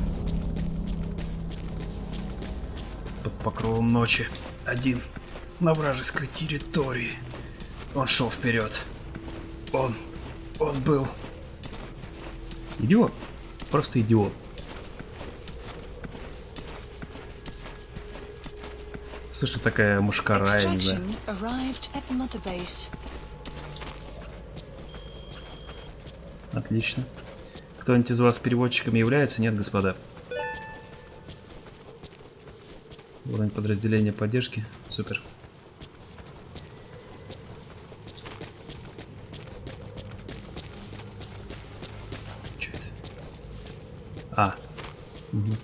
Под покровом ночи. Один. На вражеской территории. Он шел вперед. Он... Он был... Идиот. Просто идиот. Слушай, такая мушкара, я не знаю. Отлично. Кто-нибудь из вас переводчиком является? Нет, господа. Уровень подразделения поддержки. Супер. Что это? А. Угу.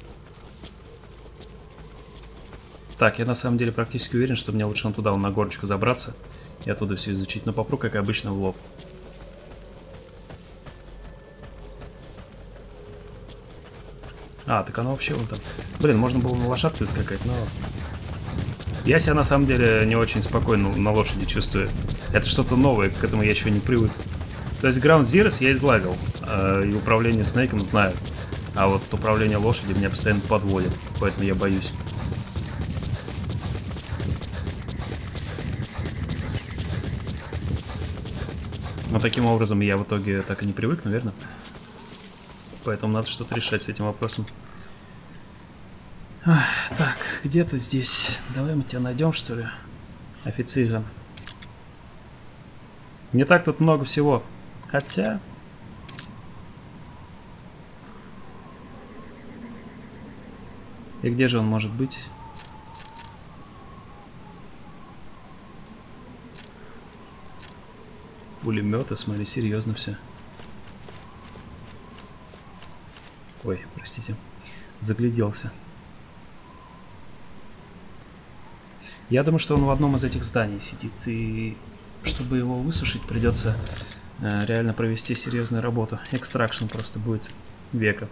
Так, я на самом деле практически уверен, что мне лучше он туда, он на горочку забраться и оттуда все изучить. Но попру, как обычно, в лоб. А, так оно вообще вон там. Блин, можно было на лошадке скакать, но... Я себя на самом деле не очень спокойно на лошади чувствую. Это что-то новое, к этому я еще не привык. То есть Ground Zeroes я излагал, э, и управление Снейком знаю. А вот управление лошадью меня постоянно подводит, поэтому я боюсь. Но таким образом я в итоге так и не привык, наверное. Поэтому надо что-то решать с этим вопросом. Ах, так, где-то здесь. Давай мы тебя найдем, что ли? Офицер. Не так тут много всего. Хотя... И где же он может быть? Пулеметы, смотри, серьезно все. Ой, простите. Загляделся. Я думаю, что он в одном из этих зданий сидит. И чтобы его высушить, придется э, реально провести серьезную работу. Экстракшн просто будет века.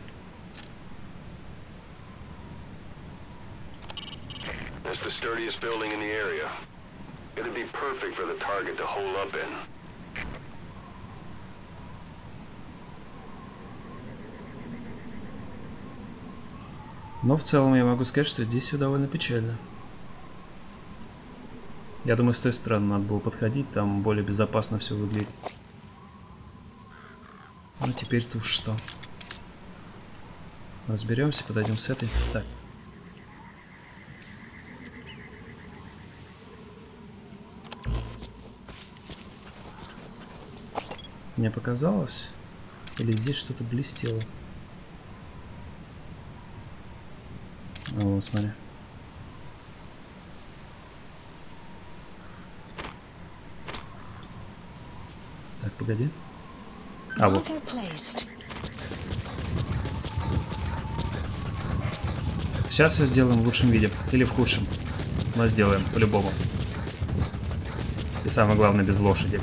It's the sturdiest building in the area. It'd be perfect for the target to hole up in. Но в целом я могу сказать, что здесь все довольно печально. Я думаю, с той стороны надо было подходить, там более безопасно все выглядит. Ну теперь-то уж что. Разберемся, подойдем с этой. Так. Мне показалось, или здесь что-то блестело. А вот, смотри. Так, погоди. А вот. Сейчас все сделаем в лучшем виде. Или в худшем. Но сделаем, по-любому. И самое главное, без лошади.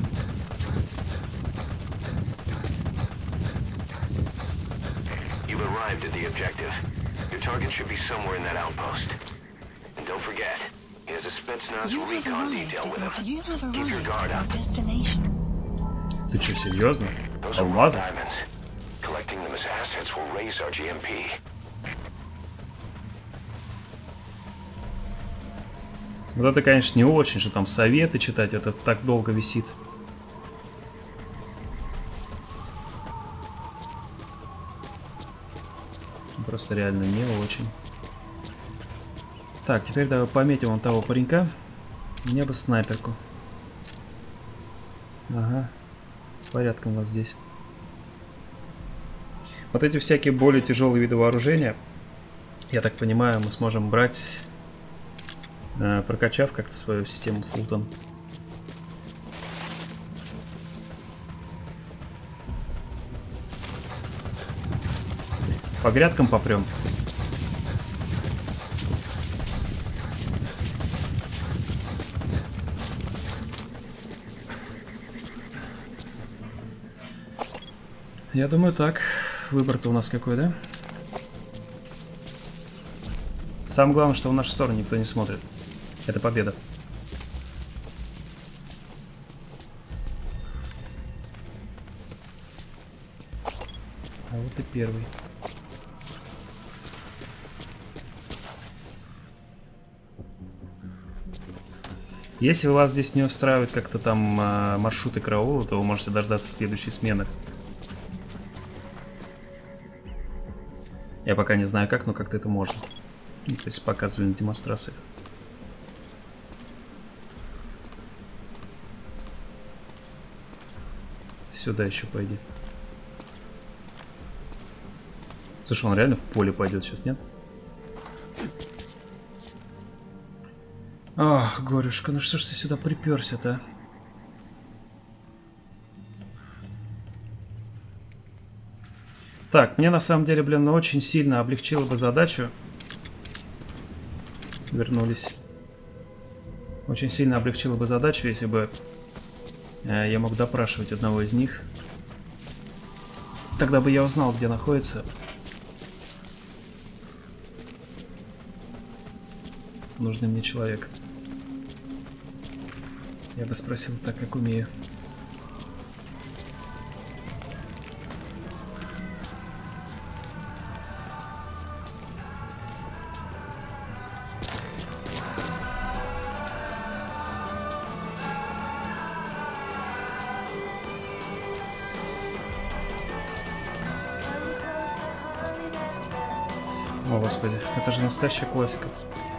Target should be somewhere in that outpost. And don't forget, he has a Spetsnaz recon detail with him. Keep your guard up. Ты что, серьезно? Алмазы? Collecting them as assets will raise our G M P. Вот это, конечно, не очень, что там советы читать, это так долго висит. Просто реально не очень. Так, теперь давай пометим вон того паренька. Мне бы снайперку. Ага. С порядком у вас здесь. Вот эти всякие более тяжелые виды вооружения, я так понимаю, мы сможем брать, э, прокачав как-то свою систему Фултон. По грядкам попрем. Я думаю, так. Выбор-то у нас какой, да? Самое главное, что в нашу сторону никто не смотрит. Это победа. А вот и первый. Если вас здесь не устраивают как-то там э, маршруты караула, то вы можете дождаться следующей смены. Я пока не знаю как, но как-то это можно. Ну, то есть показывали на демонстрациях. Сюда еще пойди. Слушай, он реально в поле пойдет сейчас, нет? Ах, горюшка, ну что ж ты сюда приперся-то? Так, мне на самом деле, блин, очень сильно облегчило бы задачу. Вернулись. Очень сильно облегчило бы задачу, если бы э, я мог допрашивать одного из них. Тогда бы я узнал, где находится нужный мне человек. Я бы спросил так, как умею. О, господи, это же настоящая классика.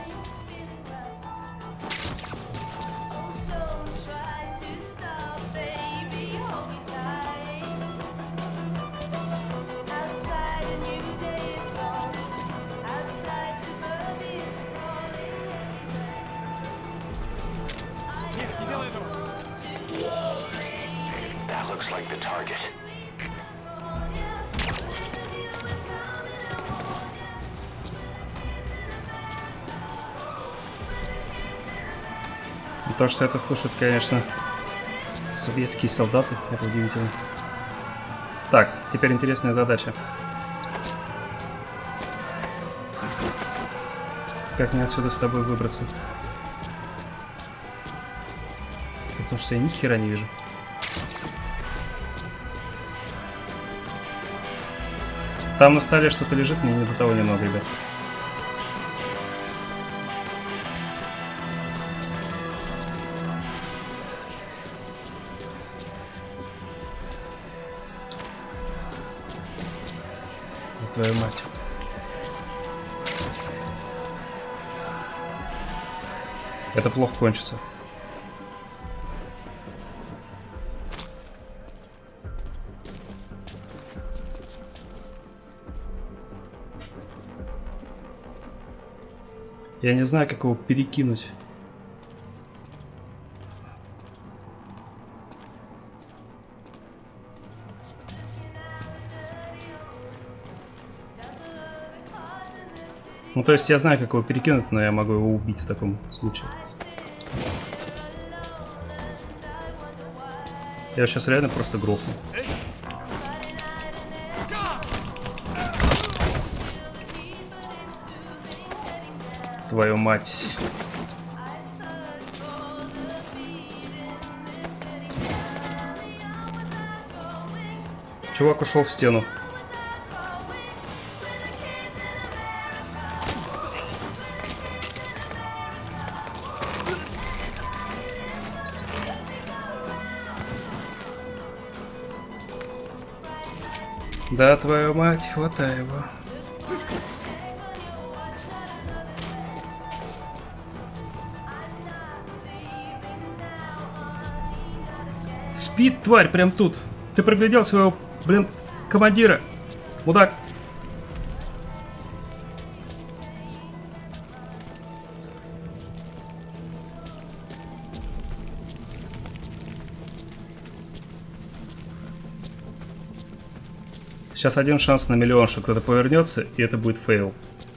That looks like the target. То, что это слушают, конечно, советские солдаты, это удивительно. Так, теперь интересная задача. Как мне отсюда с тобой выбраться? Потому что я ни хера не вижу. Там на столе что-то лежит, мне не до того немного, ребят. Твою мать. Это плохо кончится. Я не знаю, как его перекинуть. Ну, то есть я знаю, как его перекинуть, но я могу его убить в таком случае. Я сейчас реально просто грохну. Твою мать. Чувак ушел в стену. Да, твою мать, хватай его. Спит, тварь, прям тут. Ты проглядел своего, блин, командира. Мудак. Сейчас один шанс на миллион, что кто-то повернется, и это будет фейл.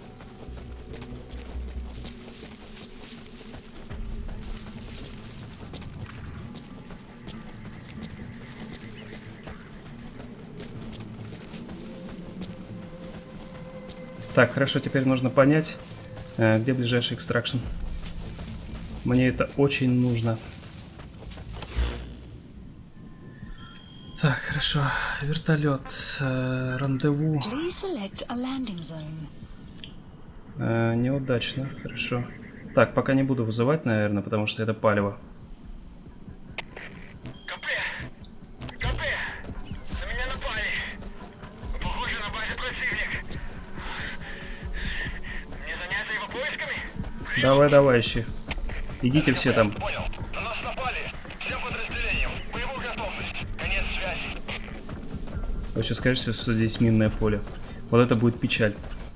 Так, хорошо, теперь нужно понять, где ближайший экстракшн. Мне это очень нужно. Так, хорошо. Вертолет. Э, рандеву. Э, неудачно. Хорошо. Так, пока не буду вызывать, наверное, потому что это палево. КП! КП! На меня напали! Похоже, на базе противник. Не заняться его поисками? Давай, давай, ищи. Идите все там. Понял. На нас напали. Всем подразделениям. Боевую готовность. Конец связи. Вы сейчас скажете, что здесь минное поле. Вот это будет печаль.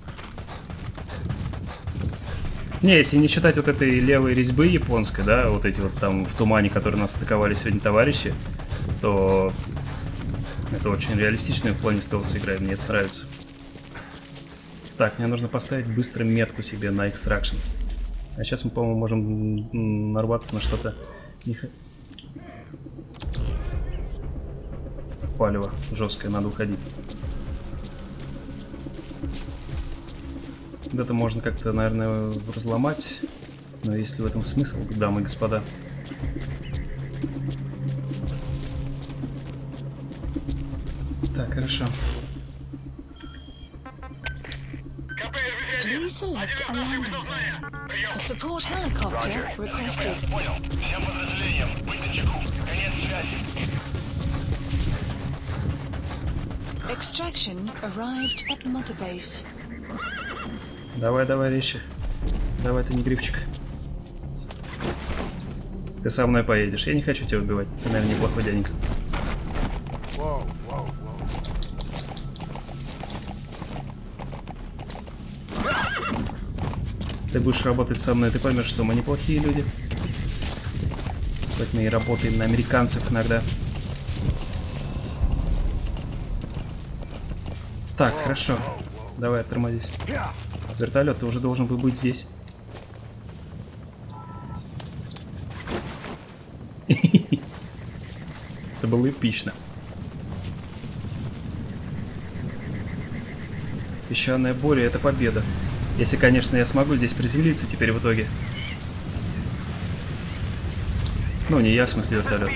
Не, если не считать вот этой левой резьбы японской, да, вот эти вот там в тумане, которые нас атаковали сегодня товарищи, то это очень реалистичная в плане стелс игра, мне это нравится. Так, мне нужно поставить быстро метку себе на экстракшн. А сейчас мы, по-моему, можем нарваться на что-то нехо... Палево жесткое, надо уходить. Это можно как-то, наверное, разломать. Но есть ли в этом смысл, дамы и господа? Так, хорошо. Please select a landing zone. A support helicopter requested. Понял. Всем подразделениям. Быть начеку. Конец связи. Extraction arrived at Mother Base. Давай, давай, Ричи. Давай, ты не грибчик. Ты со мной поедешь. Я не хочу тебя убивать. Ты, наверное, неплохой дяденька. Ты будешь работать со мной, ты поймешь, что мы неплохие люди. Хоть мы и работаем на американцев иногда. Так, хорошо. Давай, оттормозись. Вертолет, ты уже должен был быть здесь. Это было эпично. Песчаная буря — это победа. Если, конечно, я смогу здесь приземлиться теперь в итоге. Ну, не я, в смысле вертолет.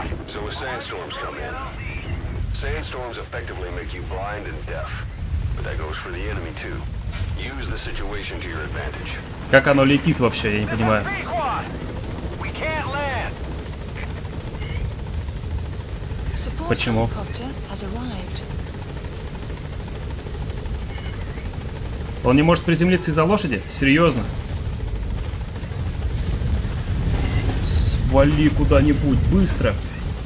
Как оно летит вообще, я не понимаю. Почему? Он не может приземлиться из-за лошади? Серьезно? Свали куда-нибудь, быстро.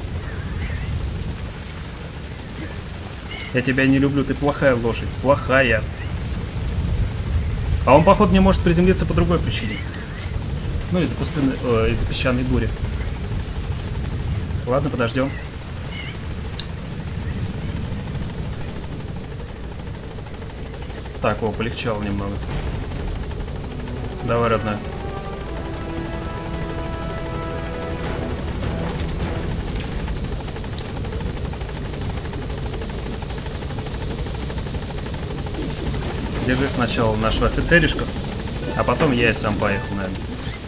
Я тебя не люблю, ты плохая лошадь. Плохая. А он, походу, не может приземлиться по другой причине. Ну, из-за пустыны, э, из-за песчаной бури. Ладно, подождем. Так, о, полегчало немного. Давай, родная. Держи сначала нашего офицеришка, а потом я и сам поехал, наверное.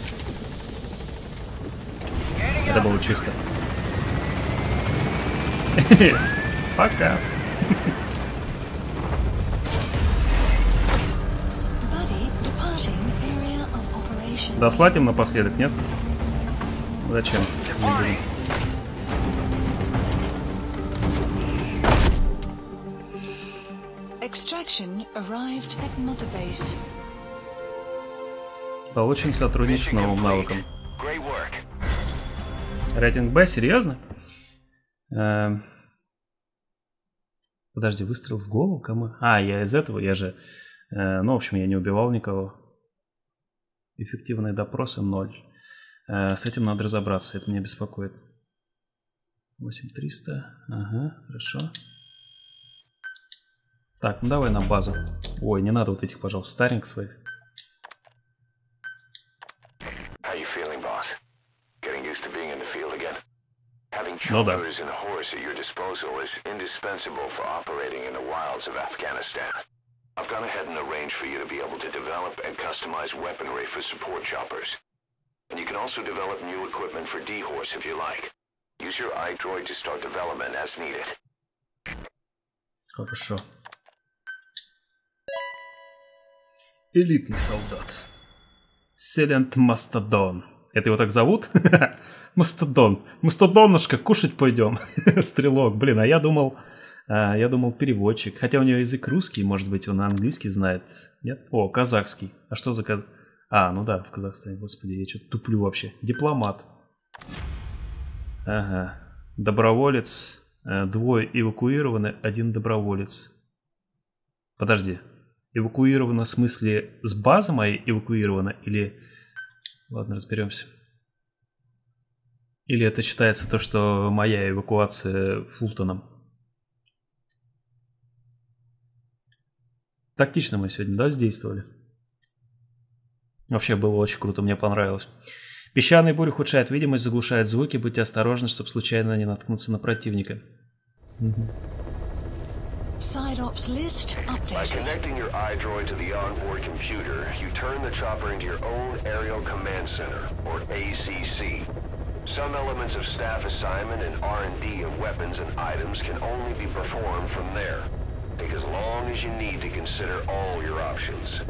Это было чисто. Пока. Дослать им напоследок, нет? Зачем? Не будем. Extraction arrived at Mother Base. Получен сотрудник с новым навыком. Рейтинг Б, серьезно? Эм... Подожди, выстрел в голову? Кому? А, я из этого, я же... Э, ну, в общем, я не убивал никого. Эффективные допросы ноль. Э, с этим надо разобраться, это меня беспокоит. восемь триста. Ага, хорошо. Так, ну давай на базу. Ой, не надо вот этих, пожалуйста, стареньких своих. Ну да. I've gone ahead and arranged for you to be able to develop and customize weaponry for support choppers. And you can also develop new equipment for D-Horse if you like. Use your iDroid to start development as needed. Хорошо. Элитный солдат. Селент Мастодон. Это его так зовут? Мастодон. Мастодонушка, кушать пойдем. Стрелок. Блин, а я думал... А, я думал, переводчик. Хотя у него язык русский, может быть, он английский знает. Нет? О, казахский. А что за каз... А, ну да, в Казахстане, господи, я что-то туплю вообще. Дипломат. Ага. Доброволец. Двое эвакуированы, один доброволец. Подожди. Эвакуировано в смысле с базы моей эвакуировано или... Ладно, разберемся. Или это считается то, что моя эвакуация Фултоном. Тактично мы сегодня, да, действовали? Вообще было очень круто, мне понравилось. Песчаная буря ухудшает видимость, заглушает звуки. Будьте осторожны, чтобы случайно не наткнуться на противника. Угу. Side ops list By updated. connecting your iDroid to the onboard computer, you turn the chopper into your own Aerial Command Center, or A C C. Some elements of staff assignment and R and D of weapons and items can only be performed from there. Take as long as you need to consider all your options.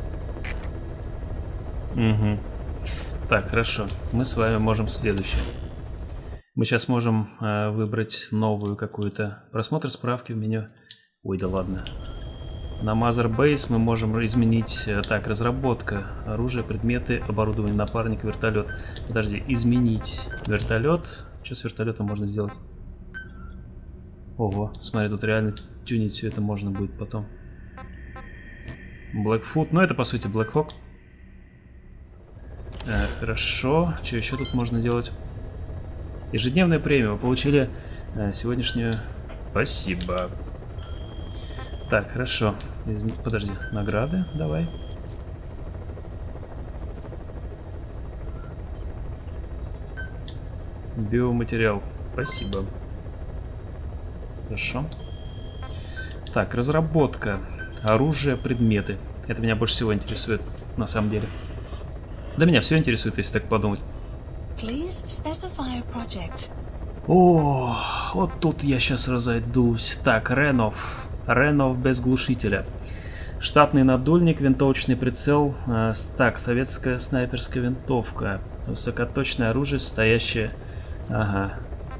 Угу. Так, хорошо. Мы с вами можем следующее. Мы сейчас можем э, выбрать новую какую-то... Просмотр справки в меню. Ой, да ладно. На Mother Base мы можем изменить... э, Так, разработка. Оружие, предметы, оборудование, напарник, вертолет. Подожди, изменить вертолет. Что с вертолетом можно сделать? Ого, смотри, тут реально тюнить все это можно будет потом. Blackfoot, ну это по сути Black Hawk. Э, хорошо, что еще тут можно делать? Ежедневная премия. Вы получили э, сегодняшнюю... Спасибо. Так, хорошо. Изм... Подожди, награды давай. Биоматериал. Спасибо. Хорошо. Так, разработка. Оружие, предметы. Это меня больше всего интересует, на самом деле. Да меня все интересует, если так подумать. Please specify a project. О, вот тут я сейчас разойдусь. Так, Ренов. Ренов без глушителя. Штатный надульник, винтовочный прицел. Э, так, советская снайперская винтовка. Высокоточное оружие, стоящее... Ага.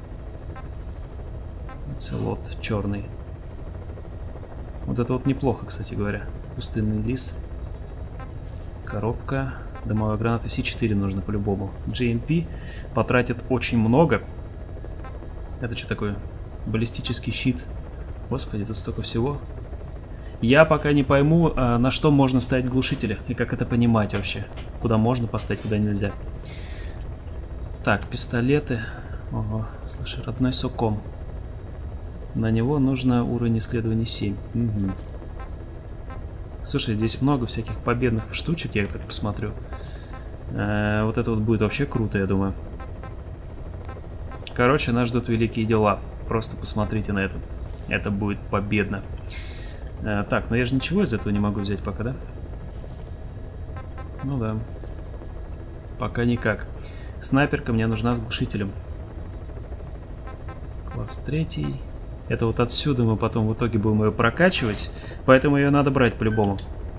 Целот черный. Вот это вот неплохо, кстати говоря. Пустынный лис. Коробка. Дымовая граната Си четыре нужно по-любому. джи эм пи потратит очень много. Это что такое? Баллистический щит. Господи, тут столько всего. Я пока не пойму, на что можно ставить глушители. И как это понимать вообще. Куда можно поставить, куда нельзя. Так, пистолеты. Ого, слушай, родной соком. На него нужно уровень исследования семь. Угу. Слушай, здесь много всяких победных штучек, я так посмотрю. Э-э, вот это вот будет вообще круто, я думаю. Короче, нас ждут великие дела. Просто посмотрите на это. Это будет победно. Э-э, так, но я же ничего из этого не могу взять пока, да? Ну да. Пока никак. Снайперка мне нужна с глушителем. Класс третий. Это вот отсюда мы потом в итоге будем ее прокачивать, поэтому ее надо брать по-любому.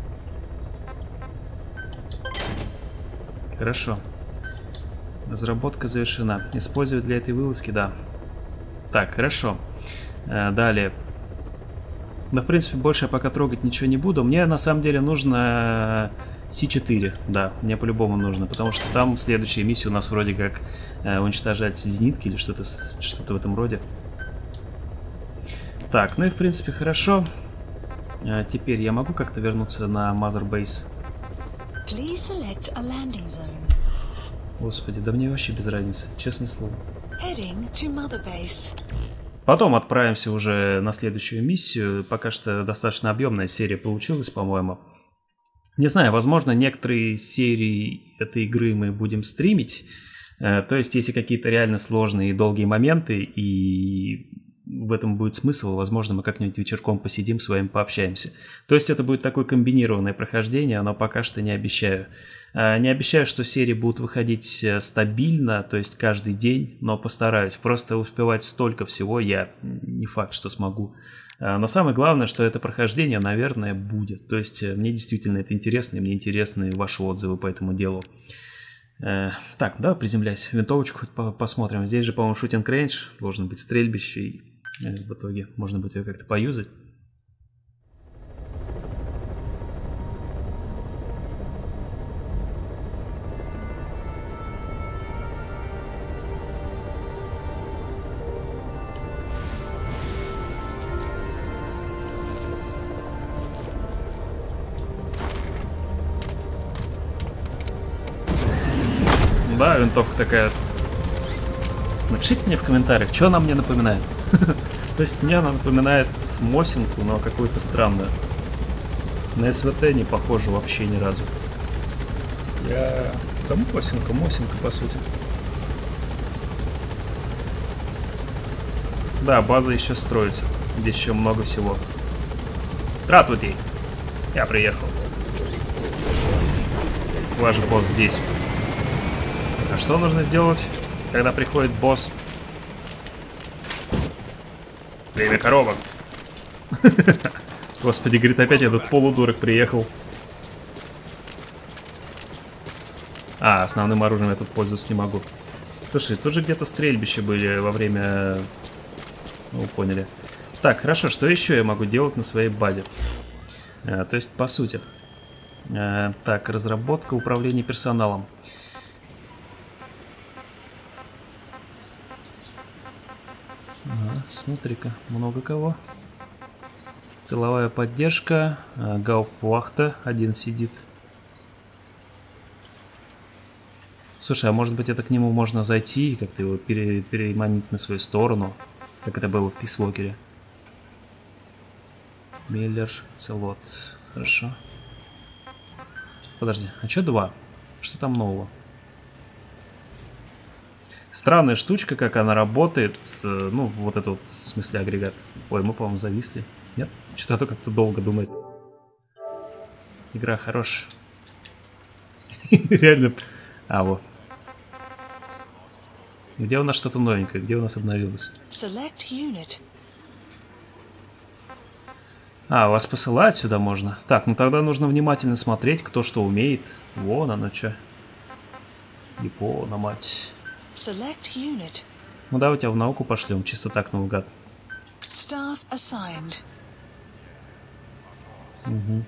Хорошо. Разработка завершена. Использовать для этой вылазки, да. Так, хорошо. Э, далее. Да, в принципе, больше я пока трогать ничего не буду. Мне на самом деле нужно Си четыре. Да, мне по-любому нужно, потому что там следующая миссия у нас вроде как э, уничтожать зенитки или что-то что-то в этом роде. Так, ну и в принципе хорошо. А теперь я могу как-то вернуться на Mother Base? Господи, да мне вообще без разницы, честное слово. Потом отправимся уже на следующую миссию. Пока что достаточно объемная серия получилась, по-моему. Не знаю, возможно, некоторые серии этой игры мы будем стримить. То есть, если какие-то реально сложные и долгие моменты, и в этом будет смысл, возможно, мы как-нибудь вечерком посидим, с вами пообщаемся. То есть это будет такое комбинированное прохождение, но пока что не обещаю. Не обещаю, что серии будут выходить стабильно, то есть каждый день, но постараюсь. Просто успевать столько всего я не факт, что смогу. Но самое главное, что это прохождение, наверное, будет. То есть мне действительно это интересно, и мне интересны ваши отзывы по этому делу. Так, да, приземляйся. Винтовочку хоть посмотрим. Здесь же, по-моему, шутинг рейндж. Должен быть стрельбище. И в итоге можно будет ее как-то поюзать. Да, винтовка такая. Напишите мне в комментариях, что она мне напоминает. То есть мне она напоминает Мосинку, но какую-то странную. На СВТ не похоже вообще ни разу. Я... Да Мосинка, Мосинка по сути. Да, база еще строится. Здесь еще много всего. Здравствуйте. Я приехал. Ваш босс здесь. А что нужно сделать, когда приходит босс? Время коровок. Господи, говорит, опять этот полудурок приехал. А, основным оружием я тут пользоваться не могу. Слушай, тут же где-то стрельбища были во время... Ну, поняли. Так, хорошо, что еще я могу делать на своей базе? А, то есть, по сути. А, так, разработка, управление персоналом. Ага, смотри-ка, много кого. Тыловая поддержка, а, гауптвахта, один сидит. Слушай, а может быть это к нему можно зайти и как-то его пере переманить на свою сторону, как это было в Писвокере. Миллер, Целот. Хорошо. Подожди, а что два? Что там нового? Странная штучка, как она работает. Ну, вот это вот, в смысле, агрегат. Ой, мы, по-моему, зависли. Нет? Что-то как-то долго думает. Игра хорошая. Реально. А, вот. Где у нас что-то новенькое? Где у нас обновилось? А, вас посылать сюда можно. Так, ну тогда нужно внимательно смотреть, кто что умеет. Вон оно что. Япона, мать. Ну давай тебя в науку пошлем, чисто так наугад. Угу.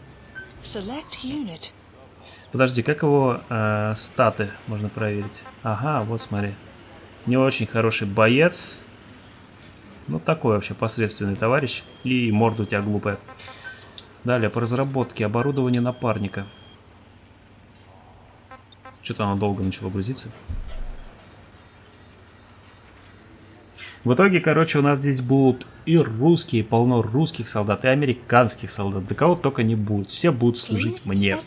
Подожди, как его э, статы можно проверить? Ага, вот смотри. Не очень хороший боец. Ну, такой вообще посредственный товарищ. И морда у тебя глупая. Далее, по разработке. Оборудование напарника. Что-то оно долго начало грузиться. В итоге, короче, у нас здесь будут и русские, полно русских солдат, и американских солдат. Да кого только не будет. Все будут служить мне.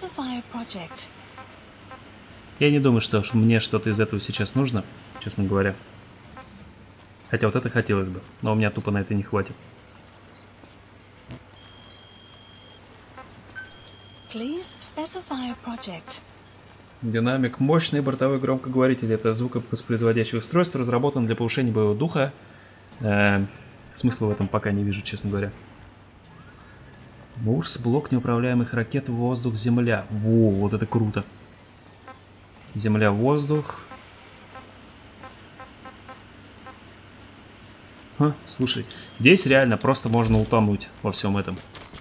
Я не думаю, что мне что-то из этого сейчас нужно, честно говоря. Хотя вот это хотелось бы, но у меня тупо на это не хватит. Динамик. Мощный бортовой громкоговоритель. Это звуковоспроизводящее устройство, разработан для повышения боевого духа. Э, смысла в этом пока не вижу, честно говоря. Мурс. Блок неуправляемых ракет. Воздух-Земля. Во, вот это круто. Земля-воздух. Ха, слушай, здесь реально просто можно утонуть во всем этом.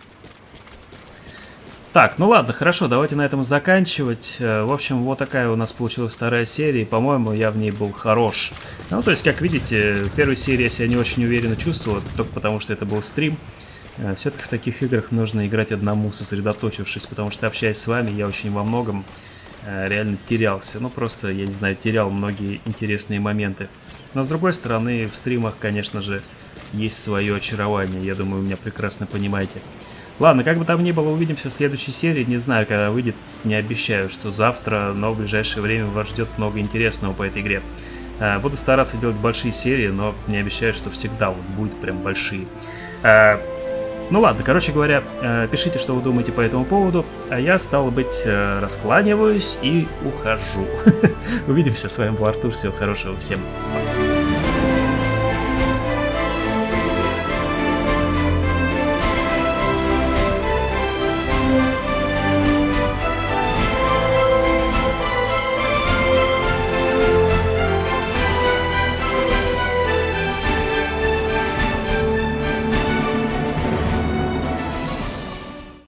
Так, ну ладно, хорошо, давайте на этом заканчивать. В общем, вот такая у нас получилась вторая серия. По-моему, я в ней был хорош. Ну, то есть, как видите, в первой серии я себя не очень уверенно чувствовал, только потому что это был стрим. Все-таки в таких играх нужно играть одному, сосредоточившись, потому что, общаясь с вами, я очень во многом реально терялся. Ну, просто, я не знаю, терял многие интересные моменты. Но, с другой стороны, в стримах, конечно же, есть свое очарование. Я думаю, вы меня прекрасно понимаете. Ладно, как бы там ни было, увидимся в следующей серии. Не знаю, когда выйдет, не обещаю, что завтра, но в ближайшее время вас ждет много интересного по этой игре. Буду стараться делать большие серии, но не обещаю, что всегда вот будут прям большие. Ну ладно, короче говоря, пишите, что вы думаете по этому поводу. А я, стало быть, раскланиваюсь и ухожу. Увидимся, с вами был Артур, всего хорошего, всем пока.